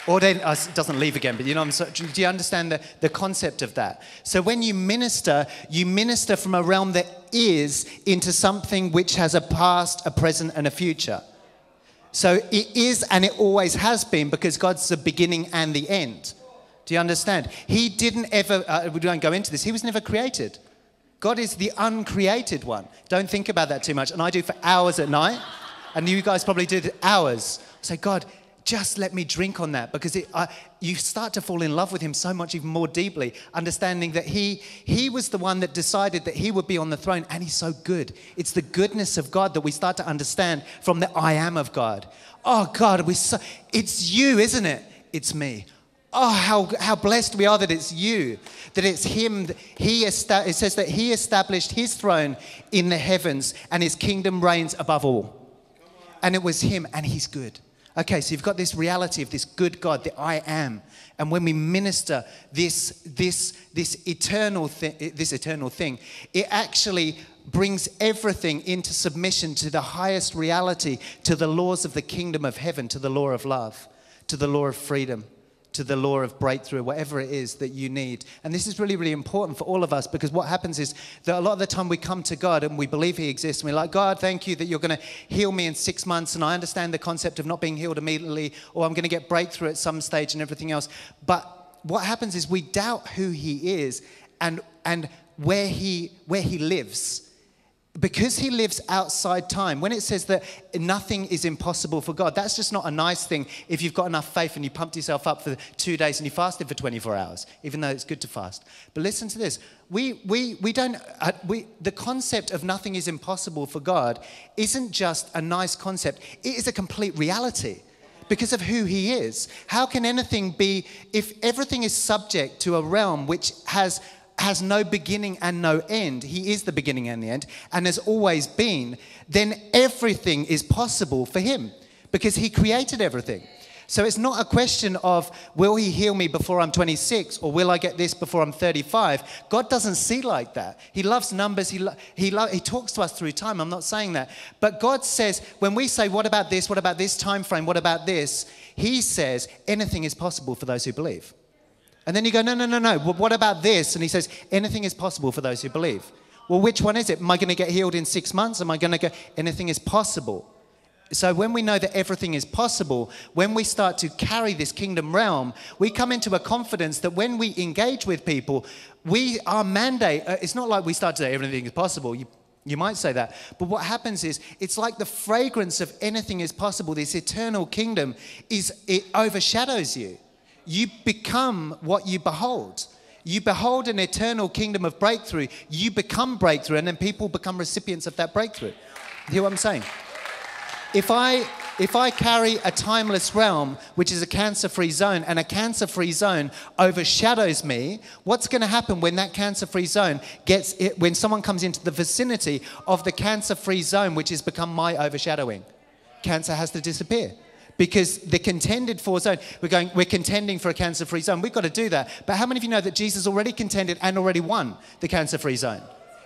Or then it doesn't leave again, but you know, do you understand the concept of that? So when you minister from a realm that is into something which has a past, a present, and a future. So it is and it always has been, because God's the beginning and the end. Do you understand? He didn't ever, we don't go into this, he was never created. God is the uncreated one. Don't think about that too much. And I do for hours at night, and you guys probably do it hours. I say, God, just let me drink on that, because you start to fall in love with him so much even more deeply, understanding that he was the one that decided that he would be on the throne, and he's so good. It's the goodness of God that we start to understand from the I am of God. Oh God, it's you, isn't it? It's me. Oh, how blessed we are that it's you, that it's him. It says that he established his throne in the heavens and his kingdom reigns above all. And it was him, and he's good. Okay, so you've got this reality of this good God, the I am. And when we minister this eternal thing, it actually brings everything into submission to the highest reality, to the laws of the kingdom of heaven, to the law of love, to the law of freedom, to the law of breakthrough, whatever it is that you need. And this is really, really important for all of us, because what happens is that a lot of the time we come to God and we believe he exists, and we're like, God, thank you that you're going to heal me in 6 months, and I understand the concept of not being healed immediately, or I'm going to get breakthrough at some stage and everything else. But what happens is we doubt who he is and where he lives. Because he lives outside time. When it says that nothing is impossible for God, that's just not a nice thing if you've got enough faith and you pumped yourself up for 2 days and you fasted for 24 hours, even though it's good to fast. But listen to this. The concept of nothing is impossible for God isn't just a nice concept. It is a complete reality because of who he is. How can anything be, if everything is subject to a realm which has no beginning and no end, he is the beginning and the end, and has always been, then everything is possible for him because he created everything. So it's not a question of, will he heal me before I'm 26, or will I get this before I'm 35? God doesn't see like that. He loves numbers. He talks to us through time. I'm not saying that. But God says, when we say, what about this? What about this time frame? What about this? He says, anything is possible for those who believe. And then you go, no. Well, what about this? And he says, anything is possible for those who believe. Well, which one is it? Am I going to get healed in 6 months? Am I going to go? Anything is possible. So when we know that everything is possible, when we start to carry this kingdom realm, we come into a confidence that when we engage with people, our mandate, it's not like we start to say everything is possible. You might say that. But what happens is, it's like the fragrance of anything is possible. This eternal kingdom, it overshadows you. You become what you behold. You behold an eternal kingdom of breakthrough. You become breakthrough, and then people become recipients of that breakthrough. You hear what I'm saying? If I carry a timeless realm, which is a cancer-free zone, and a cancer-free zone overshadows me, what's going to happen when that cancer-free zone when someone comes into the vicinity of the cancer-free zone, which has become my overshadowing? Cancer has to disappear. Because the contended for zone, we're contending for a cancer-free zone. We've got to do that. But how many of you know that Jesus already contended and already won the cancer-free zone?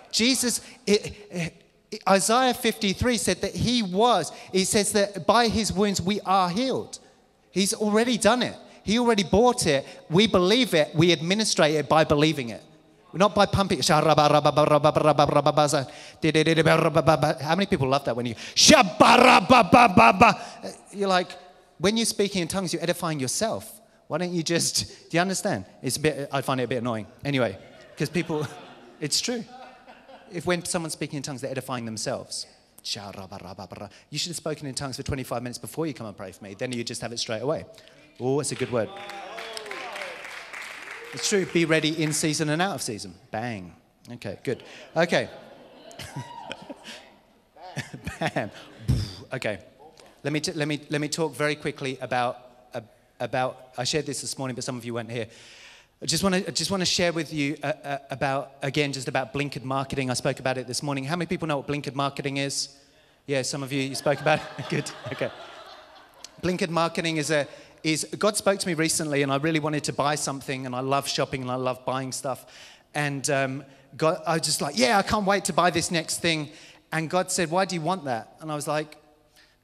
Isaiah 53 said that he says that by his wounds we are healed. He's already done it. He already bought it. We believe it. We administrate it by believing it. Not by pumping. How many people love that when you... You're like, when you're speaking in tongues, you're edifying yourself. Why don't you just... Do you understand? I find it a bit annoying. Anyway, because people... It's true. When someone's speaking in tongues, they're edifying themselves. You should have spoken in tongues for 25 minutes before you come and pray for me. Then you just have it straight away. Oh, it's a good word. It's true. Be ready in season and out of season. Bang. Okay, good. Okay. Bam. Okay. Let me talk very quickly about. I shared this morning, but some of you weren't here. I just want to share with you about blinkered marketing. I spoke about it this morning. How many people know what blinkered marketing is? Yeah, some of you spoke about it. Good. Okay. Blinkered marketing is God spoke to me recently, and I really wanted to buy something, and I love shopping and I love buying stuff. And I was just like, yeah, I can't wait to buy this next thing. And God said, why do you want that? And I was like,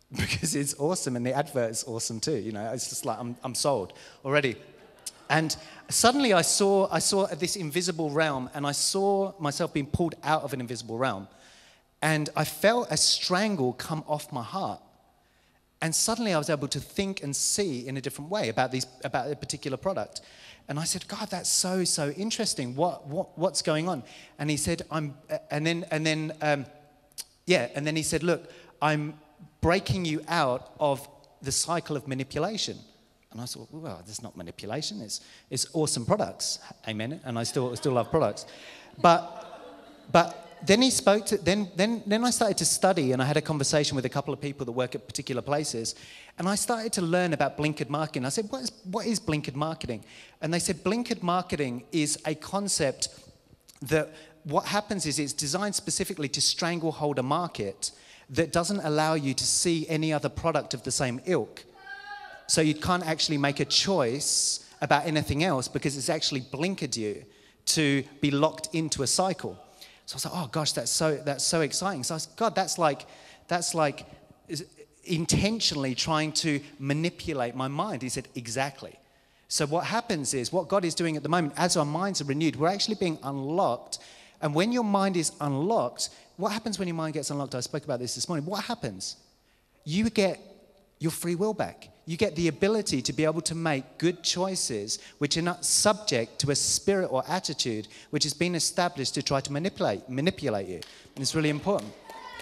because it's awesome and the advert is awesome too. You know, it's just like I'm sold already. And suddenly I saw this invisible realm, and I saw myself being pulled out of an invisible realm, and I felt a strangle come off my heart. And suddenly I was able to think and see in a different way about a particular product. And I said, God, that's so interesting. What's going on? And he said, and then he said, look, I'm breaking you out of the cycle of manipulation. And I thought, well, that's not manipulation. It's awesome products. Amen. And I still love products. But then he spoke to, then I started to study, and I had a conversation with a couple of people that work at particular places, and I started to learn about blinkered marketing. I said, what is blinkered marketing? And they said, blinkered marketing is a concept that what happens is it's designed specifically to stranglehold a market that doesn't allow you to see any other product of the same ilk. So you can't actually make a choice about anything else because it's actually blinkered you to be locked into a cycle. So I was like, oh gosh, that's so exciting. So I said, God, that's like intentionally trying to manipulate my mind. He said, exactly. So what happens is, what God is doing at the moment, as our minds are renewed, we're actually being unlocked. And when your mind is unlocked, what happens when your mind gets unlocked? I spoke about this morning. What happens? You get your free will back. You get the ability to be able to make good choices which are not subject to a spirit or attitude which has been established to try to manipulate you. And it's really important.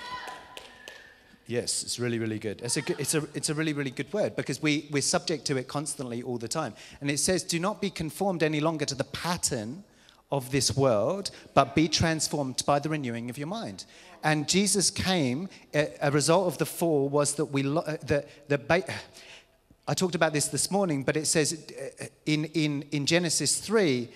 Yes, it's really, really good. It's a really, really good word because we're subject to it constantly all the time. And it says, do not be conformed any longer to the pattern of this world, but be transformed by the renewing of your mind. And Jesus came, a result of the fall was that I talked about this morning, but it says in Genesis 3,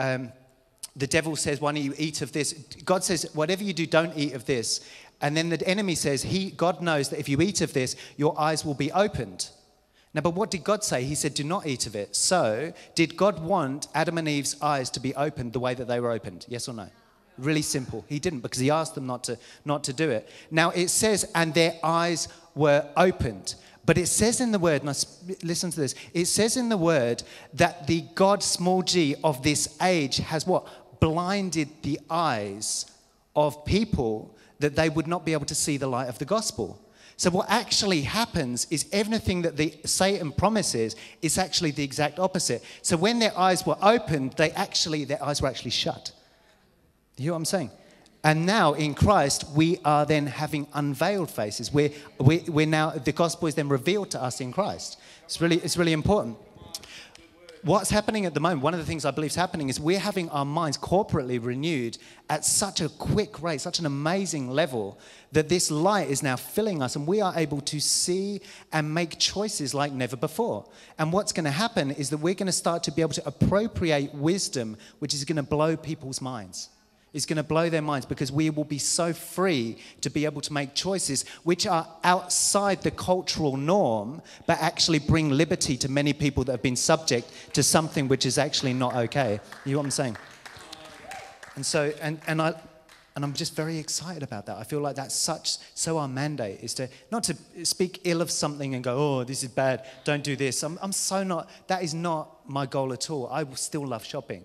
the devil says, why don't you eat of this? God says, whatever you do, don't eat of this. And then the enemy says, God knows that if you eat of this, your eyes will be opened. Now, but what did God say? He said, do not eat of it. So, did God want Adam and Eve's eyes to be opened the way that they were opened? Yes or no? Really simple. He didn't, because he asked them not to do it. Now, it says, and their eyes were opened. But it says in the word, and listen to this, it says in the word that the God, small g, of this age has what? Blinded the eyes of people that they would not be able to see the light of the gospel. So what actually happens is everything that Satan promises is actually the exact opposite. So when their eyes were opened, their eyes were actually shut. You hear what I'm saying? And now in Christ, we are then having unveiled faces. We're now, the gospel is then revealed to us in Christ. It's really important. What's happening at the moment, one of the things I believe is happening is we're having our minds corporately renewed at such a quick rate, such an amazing level, that this light is now filling us and we are able to see and make choices like never before. And what's going to happen is that we're going to start to be able to appropriate wisdom, which is going to blow people's minds. It's going to blow their minds because we will be so free to be able to make choices which are outside the cultural norm, but actually bring liberty to many people that have been subject to something which is actually not okay. You know what I'm saying? And so, and I'm just very excited about that. I feel like that's so our mandate is to not to speak ill of something and go, oh, this is bad, don't do this. I'm so not, that is not my goal at all. I will still love shopping.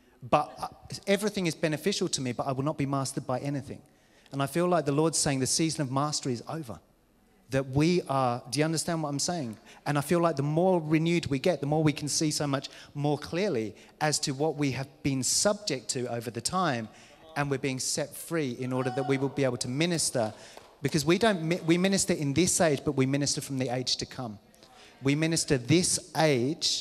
But everything is beneficial to me, but I will not be mastered by anything. And I feel like the Lord's saying the season of mastery is over. That we are, do you understand what I'm saying? And I feel like the more renewed we get, the more we can see so much more clearly as to what we have been subject to over the time, and we're being set free in order that we will be able to minister. Because we minister in this age, but we minister from the age to come. We minister to this age,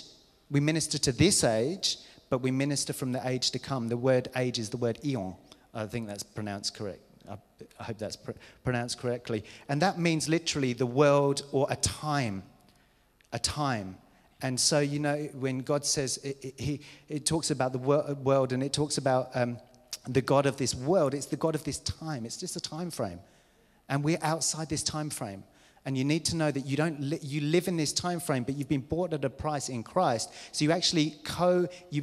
but we minister from the age to come. The word age is the word eon. I think that's pronounced correct. I hope that's pronounced correctly. And that means literally the world or a time. A time. And so, you know, when God says, it talks about the world and it talks about the God of this world, it's the God of this time. It's just a time frame. And we're outside this time frame. And you need to know that you live in this time frame, but you've been bought at a price in Christ. So you actually you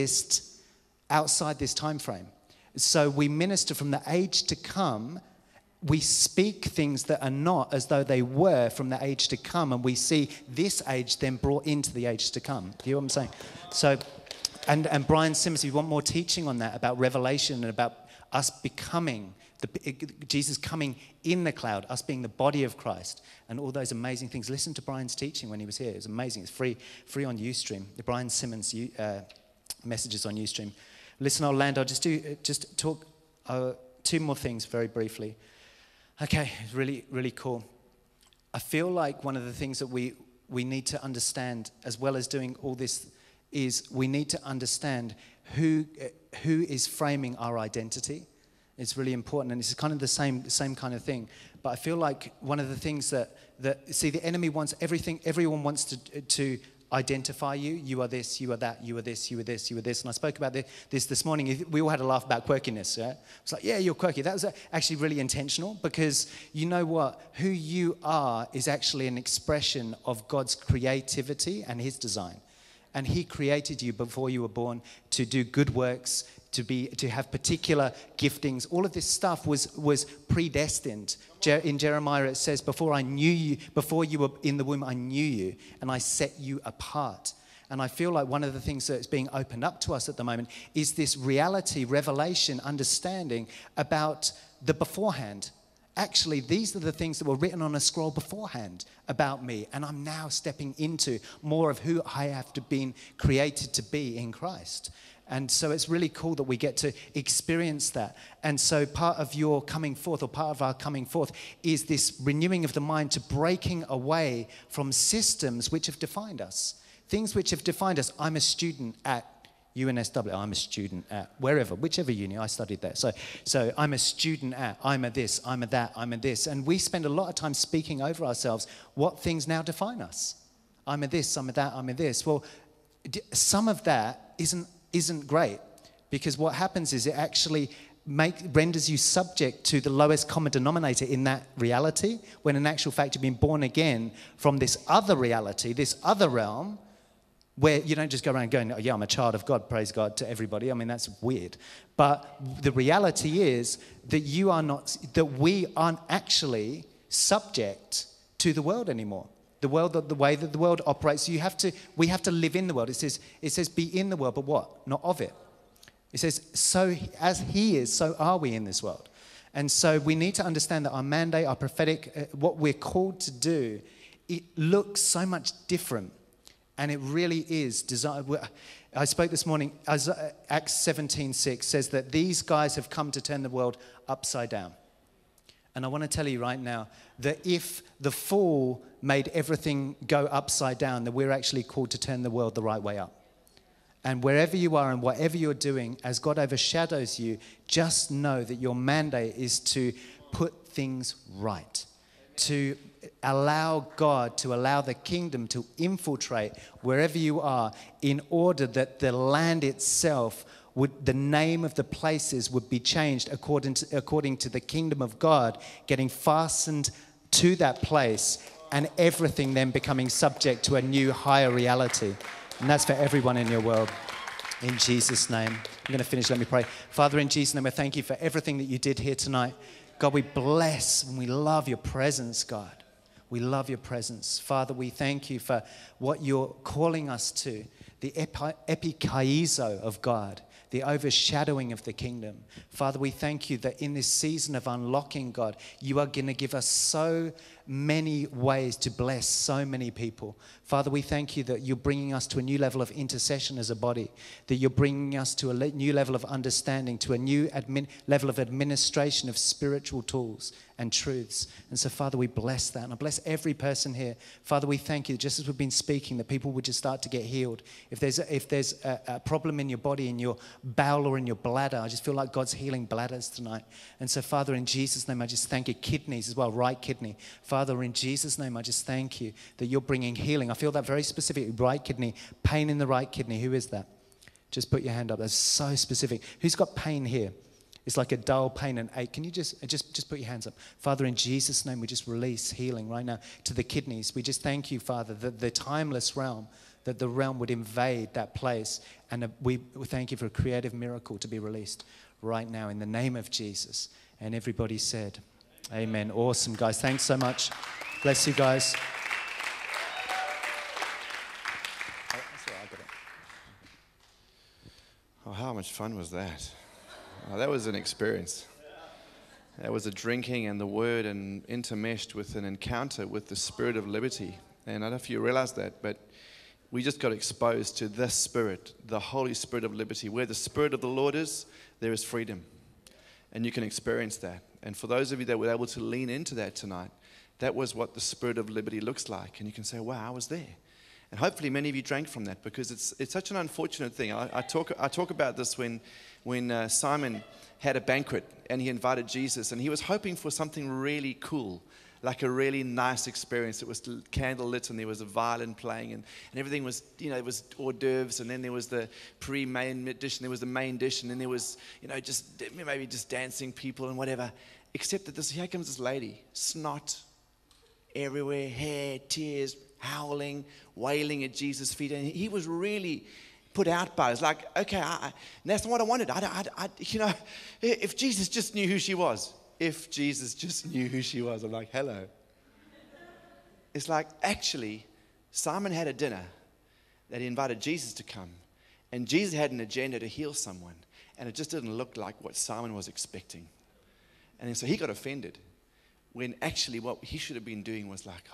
exist outside this time frame. So we minister from the age to come, we speak things that are not as though they were from the age to come, and we see this age then brought into the age to come. Do you know what I'm saying? So, and Brian Simmons, if you want more teaching on that, about revelation and about us becoming, Jesus coming in the cloud, us being the body of Christ, and all those amazing things. Listen to Brian's teaching when he was here. It was amazing. It's free on Ustream. The Brian Simmons messages on Ustream. Listen, Orlando, just talk 2 more things very briefly. Okay, really, really cool. I feel like one of the things that we need to understand, as well as doing all this, is we need to understand who is framing our identity. It's really important, and it's kind of the same kind of thing. But I feel like one of the things that see, the enemy wants everything. Everyone wants to identify you. You are this, you are that, you are this, you are this, you are this. And I spoke about this morning. We all had a laugh about quirkiness. Yeah? It's like, yeah, you're quirky. That was actually really intentional, because you know what? Who you are is actually an expression of God's creativity and his design. And he created you before you were born to do good works, to have particular giftings. All of this stuff was predestined. In Jeremiah it says, before you were in the womb, I knew you, and I set you apart. And I feel like one of the things that's being opened up to us at the moment is this reality, revelation, understanding about the beforehand. Actually, these are the things that were written on a scroll beforehand about me, and I'm now stepping into more of who I have been created to be in Christ. And so it's really cool that we get to experience that. And so part of your coming forth, or part of our coming forth, is this renewing of the mind to breaking away from systems which have defined us. Things which have defined us. I'm a student at UNSW, I'm a student at wherever, whichever uni, I studied there. So I'm a student at, I'm a this, I'm a that, I'm a this. And we spend a lot of time speaking over ourselves what things now define us. I'm a this, I'm a that, I'm a this. Well, some of that isn't great, because what happens is it actually renders you subject to the lowest common denominator in that reality, when in actual fact you've been born again from this other reality, this other realm, where you don't just go around going, oh, yeah, I'm a child of God, praise God, to everybody. I mean, that's weird. But the reality is that we aren't actually subject to the world anymore. The way that the world operates, we have to live in the world. It says be in the world, but what? Not of it. It says, so as he is, so are we in this world. And so we need to understand that our mandate, our prophetic, what we're called to do, it looks so much different. And it really is designed. I spoke this morning, Acts 17:6 says that these guys have come to turn the world upside down. And I want to tell you right now that if the fall made everything go upside down, that we're actually called to turn the world the right way up. And wherever you are and whatever you're doing, as God overshadows you, just know that your mandate is to put things right, to allow God, to allow the kingdom to infiltrate wherever you are, in order that the land itself the name of the places would be changed according to the kingdom of God, getting fastened to that place, and everything then becoming subject to a new higher reality. And that's for everyone in your world. In Jesus' name. I'm going to finish. Let me pray. Father, in Jesus' name, I thank you for everything that you did here tonight. God, we bless and we love your presence, God. We love your presence. Father, we thank you for what you're calling us to, the epikaizo of God, the overshadowing of the kingdom. Father, we thank you that in this season of unlocking, God, you are going to give us so many ways to bless so many people. Father, we thank you that you're bringing us to a new level of intercession as a body, that you're bringing us to a new level of understanding, to a new level of administration of spiritual tools and truths. And so, Father, we bless that. And I bless every person here. Father, we thank you, just as we've been speaking, that people would just start to get healed. If there's a problem in your body, in your bowel or in your bladder, I just feel like God's healing bladders tonight. And so, Father, in Jesus' name, I just thank you. Kidneys as well, right kidney. Father, in Jesus' name, I just thank you that you're bringing healing. I feel that very specific. Right kidney, pain in the right kidney. Who is that? Just put your hand up. That's so specific. Who's got pain here? It's like a dull pain and ache. Can you just put your hands up? Father, in Jesus' name, we just release healing right now to the kidneys. We just thank you, Father, that the timeless realm, that the realm would invade that place. And we thank you for a creative miracle to be released right now in the name of Jesus. And everybody said, Amen. Awesome, guys. Thanks so much. Bless you guys. Oh, how much fun was that? Oh, that was an experience. That was a drinking and the word and intermeshed with an encounter with the Spirit of liberty. And I don't know if you realize that, but we just got exposed to this Spirit, the Holy Spirit of liberty. Where the Spirit of the Lord is, there is freedom. And you can experience that. And for those of you that were able to lean into that tonight, that was what the Spirit of liberty looks like. And you can say, wow, I was there. And hopefully many of you drank from that, because it's such an unfortunate thing. I talk about this when Simon had a banquet and he invited Jesus, and he was hoping for something really cool, like a really nice experience. It was candlelit and there was a violin playing and everything was, it was hors d'oeuvres, and then there was the pre-main dish and there was the main dish, and then there was, maybe just dancing people and whatever. Except that here comes this lady, snot everywhere, hair, tears, howling, wailing at Jesus' feet. And he was really put out by it. It's like, okay, that's not what I wanted. If Jesus just knew who she was. If Jesus just knew who she was. I'm like, hello. It's like, actually, Simon had a dinner that he invited Jesus to come. And Jesus had an agenda to heal someone. And it just didn't look like what Simon was expecting. And so he got offended. When actually what he should have been doing was like,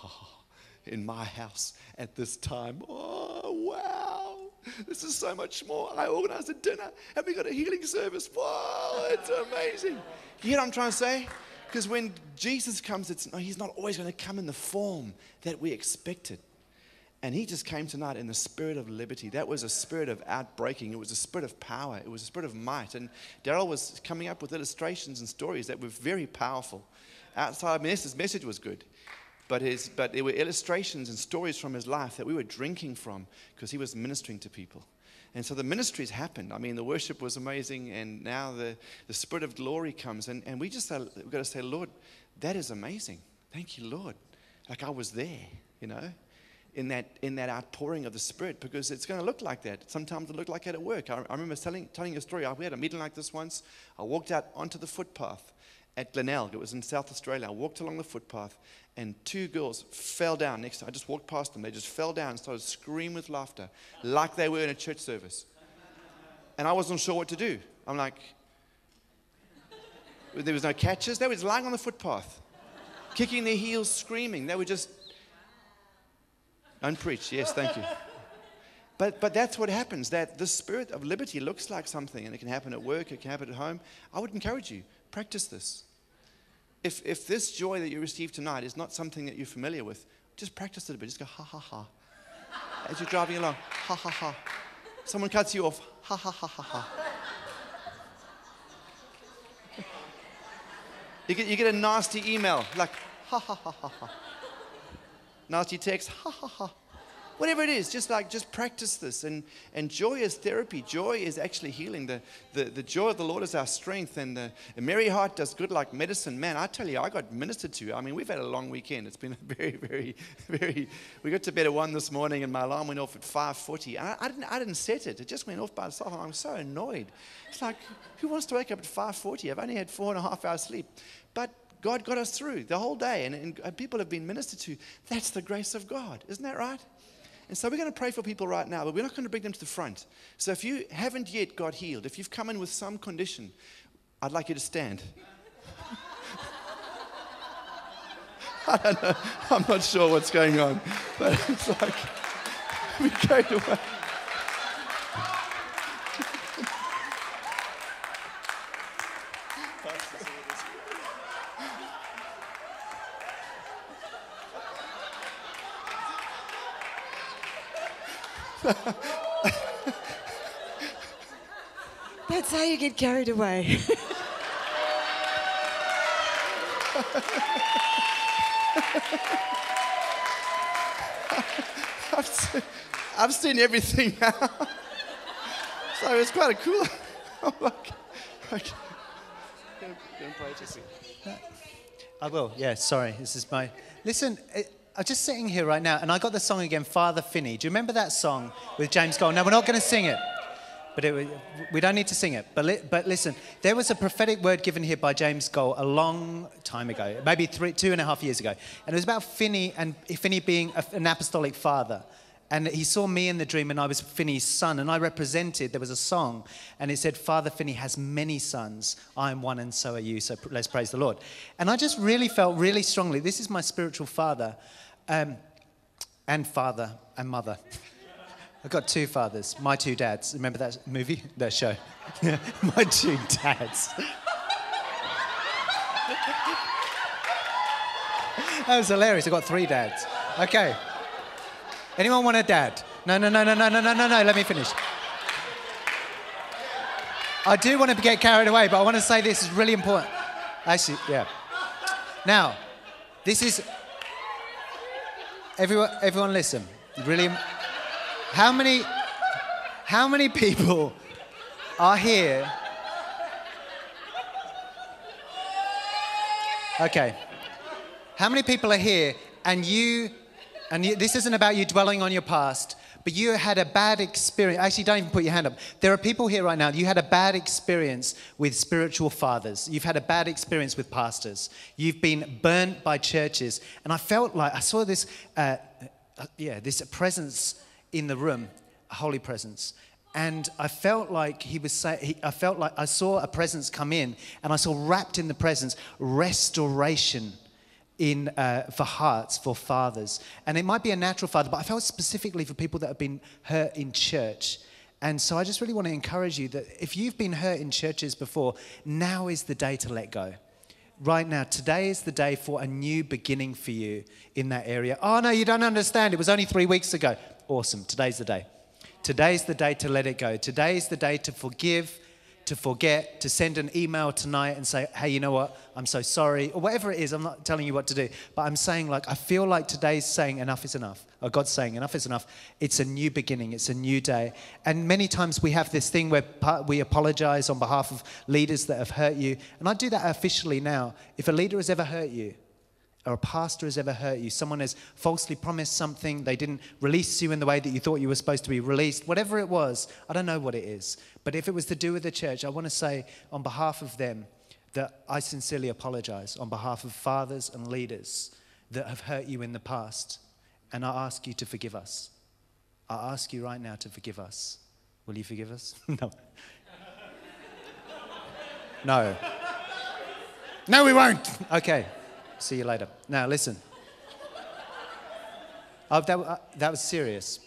in my house at this time. Oh, wow. This is so much more. I organized a dinner and we got a healing service. Wow, it's amazing. You hear what I'm trying to say? Because when Jesus comes, he's not always going to come in the form that we expected. And he just came tonight in the spirit of liberty. That was a spirit of outbreaking. It was a spirit of power. It was a spirit of might. And Daryl was coming up with illustrations and stories that were very powerful. Outside, his message was good. But there were illustrations and stories from his life that we were drinking from because he was ministering to people. And so the ministries happened. The worship was amazing, and now the Spirit of glory comes. And we've got to say, Lord, that is amazing. Thank you, Lord. Like I was there, in that outpouring of the Spirit, because it's going to look like that. Sometimes it'll look like that at work. I remember telling a story. We had a meeting like this once. I walked out onto the footpath at Glenelg. It was in South Australia. I walked along the footpath, and two girls fell down next to me. I just walked past them. They just fell down and started screaming with laughter like they were in a church service. And I wasn't sure what to do. I'm like, there was no catches. They were just lying on the footpath, kicking their heels, screaming. They were just, don't preach. Yes, thank you. But that's what happens, that the spirit of liberty looks like something, and it can happen at work, it can happen at home. I would encourage you, practice this. If this joy that you receive tonight is not something that you're familiar with, just practice it a bit. Just go, ha, ha, ha. As you're driving along, ha, ha, ha. Someone cuts you off, ha, ha, ha, ha, ha. You get a nasty email, like, ha, ha, ha, ha, ha. Nasty text, ha, ha, ha. Whatever it is, just practice this. And joy is therapy. Joy is actually healing. The joy of the Lord is our strength. And a merry heart does good like medicine. Man, I tell you, I got ministered to. We've had a long weekend. It's been very, very, very... We got to bed at 1 this morning and my alarm went off at 5:40. I didn't set it. It just went off by itself. And I'm so annoyed. It's like, who wants to wake up at 5:40? I've only had 4.5 hours sleep. But God got us through the whole day. And people have been ministered to. That's the grace of God. Isn't that right? And so we're going to pray for people right now, but we're not going to bring them to the front. So if you haven't yet got healed, if you've come in with some condition, I'd like you to stand. I don't know. I'm not sure what's going on, but it's like we go away. That's how you get carried away. I've seen everything now. So it's quite a cool. I'm like, okay. Don't pray to me. I will. Yeah, sorry. This is my... Listen, I'm just sitting here right now, and I got the song again, Father Fini. Do you remember that song with James Gold? No, we're not going to sing it. We don't need to sing it. But listen, there was a prophetic word given here by James Goll a long time ago, maybe 2.5 years ago. And it was about Fini and Fini being an apostolic father. And he saw me in the dream, and I was Fini's son. And I represented, there was a song, and it said, Father Fini has many sons. I am one, and so are you. So let's praise the Lord. And I just really felt really strongly, this is my spiritual father, and father and mother. I've got two fathers, my two dads. Remember that movie, that show? My two dads. That was hilarious. I've got three dads. Okay. Anyone want a dad? No. Let me finish. I do want to get carried away, but I want to say this is really important. Actually, yeah. Now, this is... Everyone listen. Really... How many people are here? Okay. How many people are here and this isn't about you dwelling on your past, but you had a bad experience. Actually, don't even put your hand up. There are people here right now, you had a bad experience with spiritual fathers. You've had a bad experience with pastors. You've been burnt by churches. And I felt like I saw this, this presence in the room, a holy presence. And I felt like I felt like I saw a presence come in, and I saw wrapped in the presence restoration for hearts, for fathers. And it might be a natural father, but I felt specifically for people that have been hurt in church. And so I just really want to encourage you that if you've been hurt in churches before, now is the day to let go. Right now, today is the day for a new beginning for you in that area. Oh no, you don't understand. It was only 3 weeks ago. Awesome. Today's the day. Today's the day to let it go. Today's the day to forgive, to forget, to send an email tonight and say, hey, you know what? I'm so sorry. Or whatever it is. I'm not telling you what to do. But I'm saying, I feel like today's saying enough is enough. Or God's saying enough is enough. It's a new beginning. It's a new day. And many times we have this thing where we apologize on behalf of leaders that have hurt you. And I do that officially now. If a leader has ever hurt you, or a pastor has ever hurt you, someone has falsely promised something, they didn't release you in the way that you thought you were supposed to be released, whatever it was, I don't know what it is. But if it was to do with the church, I want to say on behalf of them that I sincerely apologize on behalf of fathers and leaders that have hurt you in the past. And I ask you to forgive us. I ask you right now to forgive us. Will you forgive us? No. No. No, we won't. Okay. See you later. Now, listen. That was serious.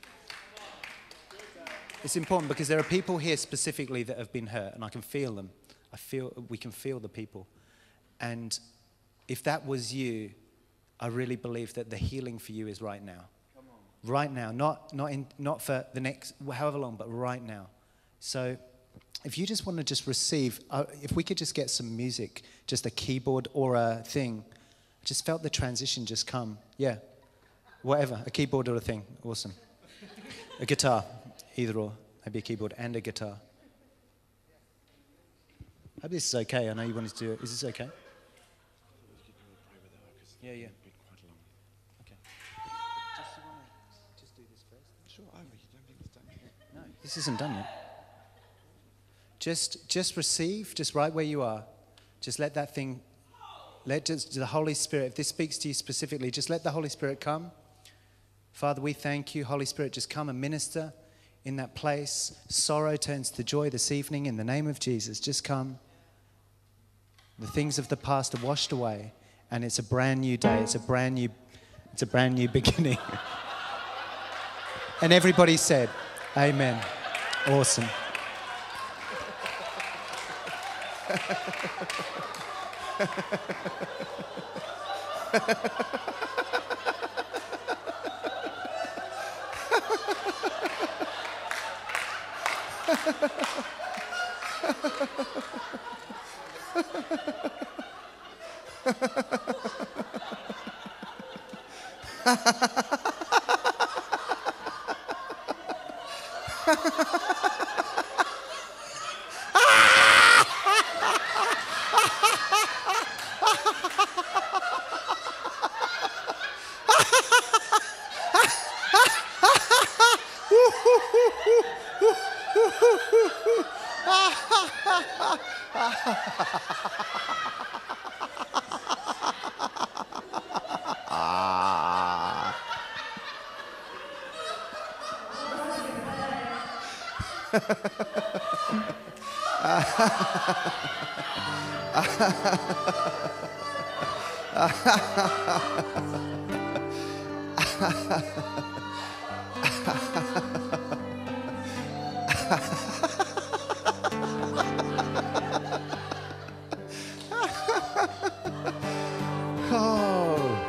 It's important because there are people here specifically that have been hurt, and I can feel them. We can feel the people. And if that was you, I really believe that the healing for you is right now. Right now, not for the next however long, but right now. So if you just want to just receive, if we could just get some music, just a keyboard or a thing. I just felt the transition just come. Yeah, whatever, a keyboard or a thing. Awesome. A guitar, either or. Maybe a keyboard and a guitar. I hope this is okay. I know you wanted to do it. Is this okay? Yeah. Okay. Just do this first. Sure. I don't think it's done yet. No, this isn't done yet. Just receive, just right where you are. Just let that thing, let just the Holy Spirit, if this speaks to you specifically, just let the Holy Spirit come. Father, we thank you. Holy Spirit, just come and minister in that place. Sorrow turns to joy this evening in the name of Jesus. Just come. The things of the past are washed away, and it's a brand new day. It's a brand new beginning. And everybody said, amen. Awesome. Oh,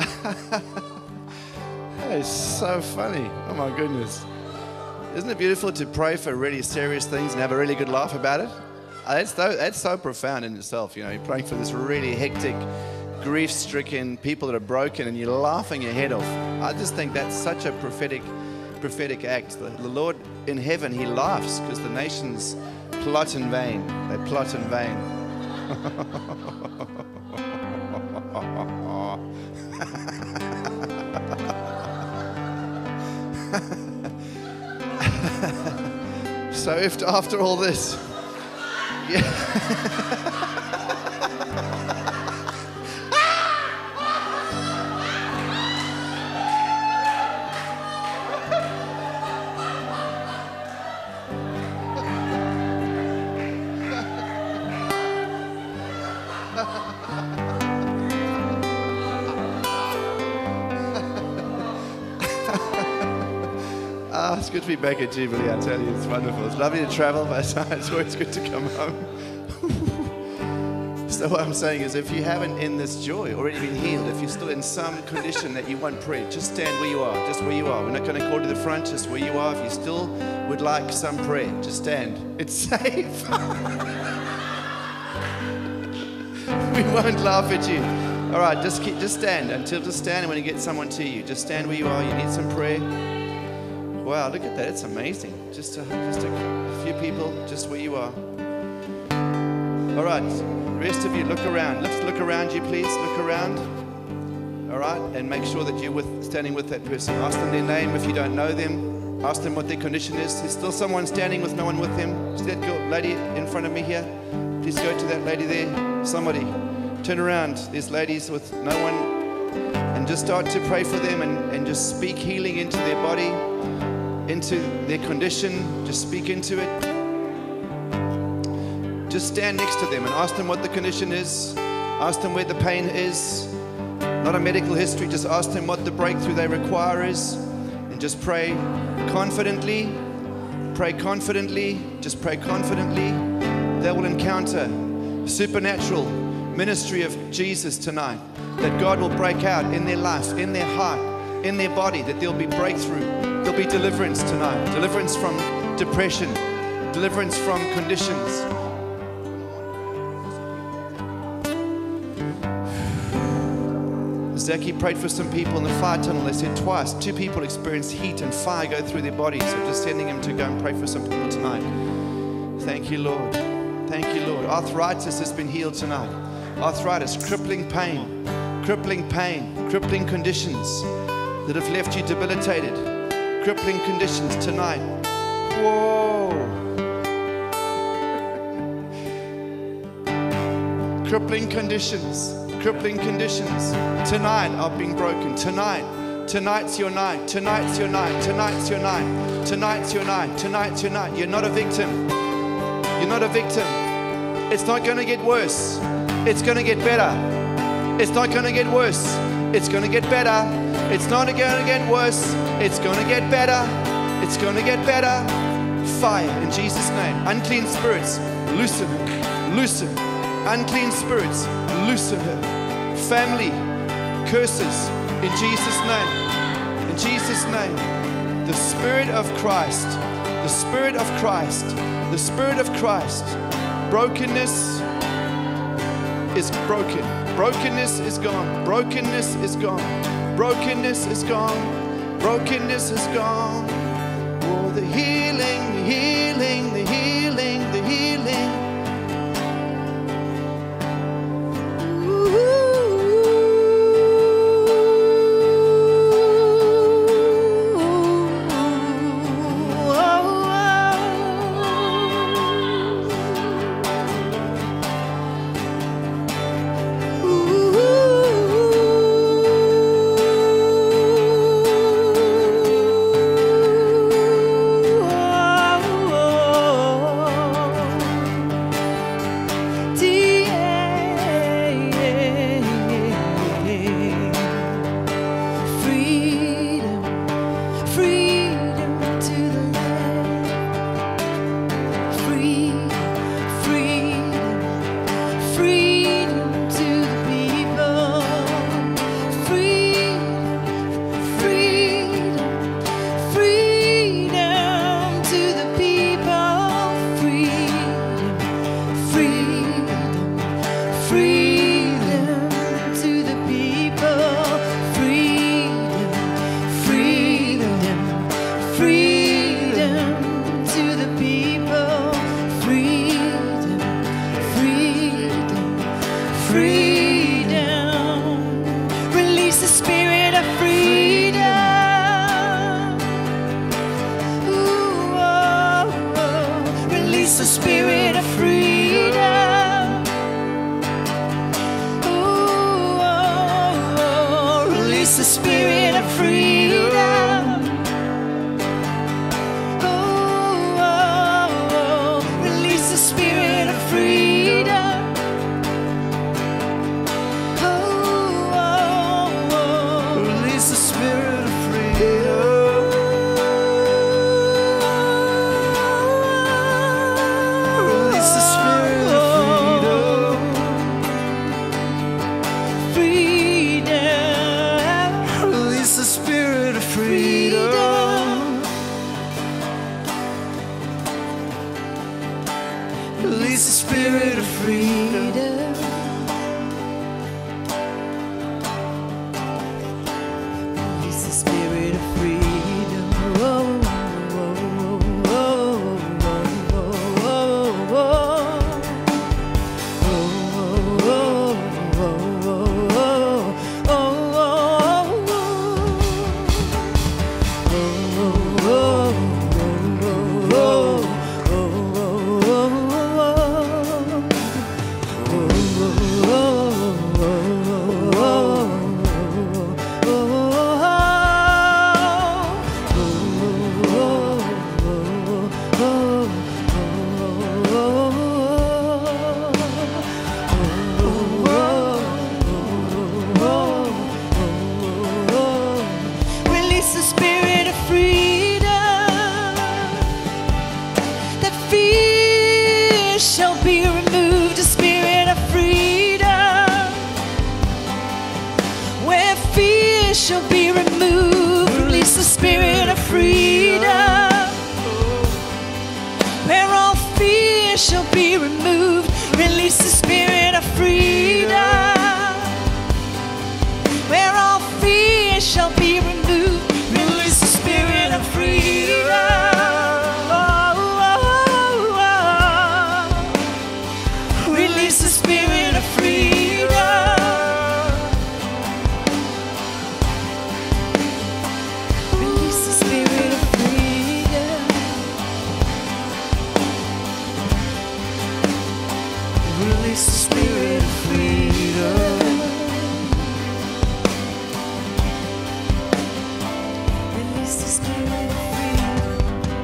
that is so funny. Oh my goodness. Isn't it beautiful to pray for really serious things and have a really good laugh about it? That's so profound in itself, you know. You're praying for this really hectic, grief-stricken people that are broken, and you're laughing your head off. I just think that's such a prophetic act. The Lord in heaven, He laughs because the nations plot in vain. They plot in vain. So if after all this, it's good to be back at Jubilee, I tell you, it's wonderful. It's lovely to travel, but it's always good to come home. So what I'm saying is, if you haven't in this joy already been healed, if you're still in some condition that you want prayer, just stand where you are, just where you are. We're not going to call to the front, just where you are. If you still would like some prayer, just stand. It's safe. We won't laugh at you. All right, just stand and when you get someone to you, just stand where you are. You need some prayer. Wow, look at that. It's amazing. Just a few people just where you are. All right. The rest of you, look around. Let's look around you, please. Look around. All right. And make sure that you're standing with that person. Ask them their name if you don't know them. Ask them what their condition is. There's still someone standing with no one with them. See that girl, lady in front of me here? Please go to that lady there. Somebody. Turn around. There's ladies with no one. And just start to pray for them and just speak healing into their body, into their condition. Just speak into it. Just stand next to them and ask them what the condition is. Ask them where the pain is. Not a medical history. Just ask them what the breakthrough they require is. And just pray confidently. Pray confidently. Just pray confidently. They will encounter the supernatural ministry of Jesus tonight. That God will break out in their life, in their heart, in their body. That there'll be breakthrough. There'll be deliverance tonight. Deliverance from depression. Deliverance from conditions. Zacchaeus prayed for some people in the fire tunnel. They said twice, 2 people experienced heat and fire go through their bodies. So just sending him to go and pray for some people tonight. Thank you, Lord. Thank you, Lord. Arthritis has been healed tonight. Arthritis, crippling pain, crippling conditions that have left you debilitated. Crippling conditions tonight. Whoa. Crippling conditions tonight are being broken. Tonight's your night. Tonight's your night. Tonight's your night. Tonight's your night. Tonight's your night. You're not a victim. You're not a victim. It's not going to get worse. It's going to get better. It's not going to get worse. It's going to get better. It's not going to get worse. It's going to get better. It's going to get better. Fire in Jesus' name. Unclean spirits, loosen her. Loosen. Unclean spirits, loosen her. Family curses in Jesus' name. In Jesus' name. The Spirit of Christ. The Spirit of Christ. The Spirit of Christ. Brokenness is broken. Brokenness is gone. Brokenness is gone. Brokenness is gone. Brokenness is gone. Oh, the healing, the healing, the healing, the healing. Oh the spirit of freedom. Oh, oh, oh. Release the spirit of freedom. Oh, oh, oh. Release the spirit of freedom. Release the spirit of freedom. Freedom. Release the spirit of freedom. Release the spirit of freedom. Release the spirit of freedom. Oh, oh, oh, oh, oh, oh, Release the spirit of freedom. That fear shall be removed. The spirit of freedom. Where fear shall be removed. Release the spirit of freedom. Where all fear shall be removed. Release the spirit of freedom. Where all fear shall be removed. Release the spirit of freedom. Oh, oh, oh, oh. Release the spirit of freedom. Release the spirit of freedom. Release the spirit of freedom. Release the spirit of freedom.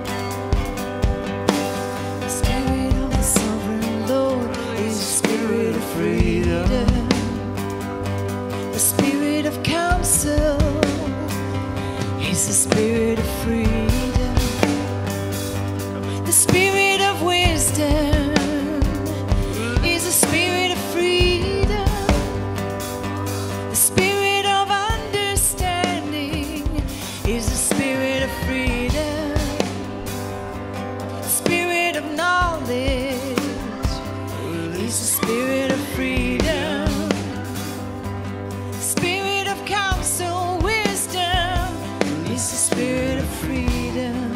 The spirit of the sovereign Lord is the spirit of freedom. The spirit of counsel is the spirit of freedom. The spirit of wisdom is the spirit of freedom. The spirit of understanding is the spirit of freedom. The spirit of knowledge is the spirit of freedom. The spirit of counsel, wisdom is the spirit of freedom.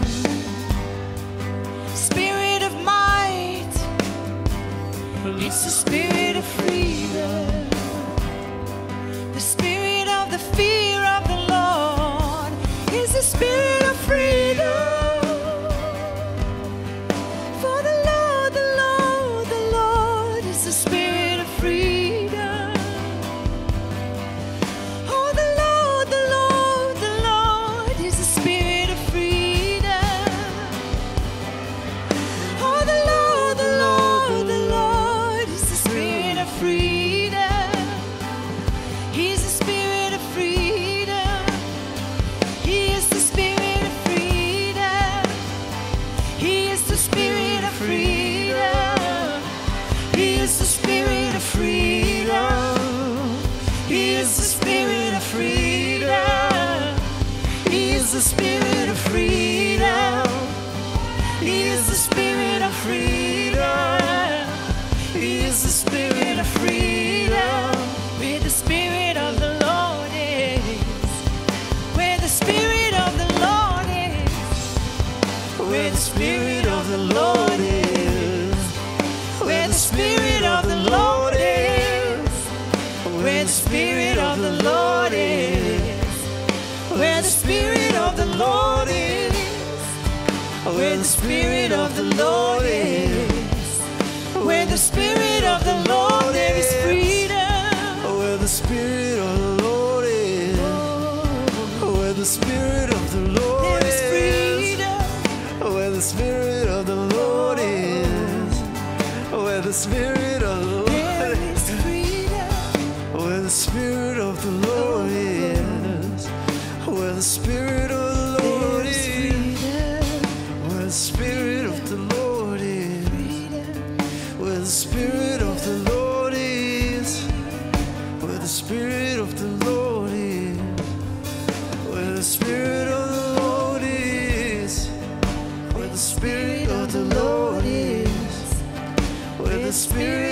Spirit of might, it's the spirit of freedom. The spirit of the fear of the Lord is the spirit of freedom. For the Lord, the Lord, the Lord is the spirit of freedom. Oh, the Lord, the Lord, the Lord is the spirit of freedom. Oh, the Lord, the Lord, the Lord is the spirit of freedom. He's the spirit of freedom. He is the spirit of freedom. He is the spirit of freedom. He is the spirit of freedom. He is the spirit of freedom. He is the spirit of freedom. He is the spirit of freedom. He is the spirit of freedom. Where the spirit of the Lord is. Where the spirit of the Lord is. Where the spirit of the Lord is. Where the spirit of the Lord is. Where the spirit of the Lord is. Where the spirit of the Lord is. Where the spirit of the Lord is. Where the spirit of the Lord there is freedom. Where the spirit of the Lord is. Where the Spirit of the Lord There is freedom. Where the Spirit of the Lord is. Where the Spirit of the Lord There is freedom. Where the Spirit of the Lord is. Where the Spirit of the Lord is. Where the Spirit of the Lord is. Where the Spirit of the Lord is. Where the Spirit of the Lord is. Where the Spirit of the Lord is. Where the Spirit of the Lord is. Where the Spirit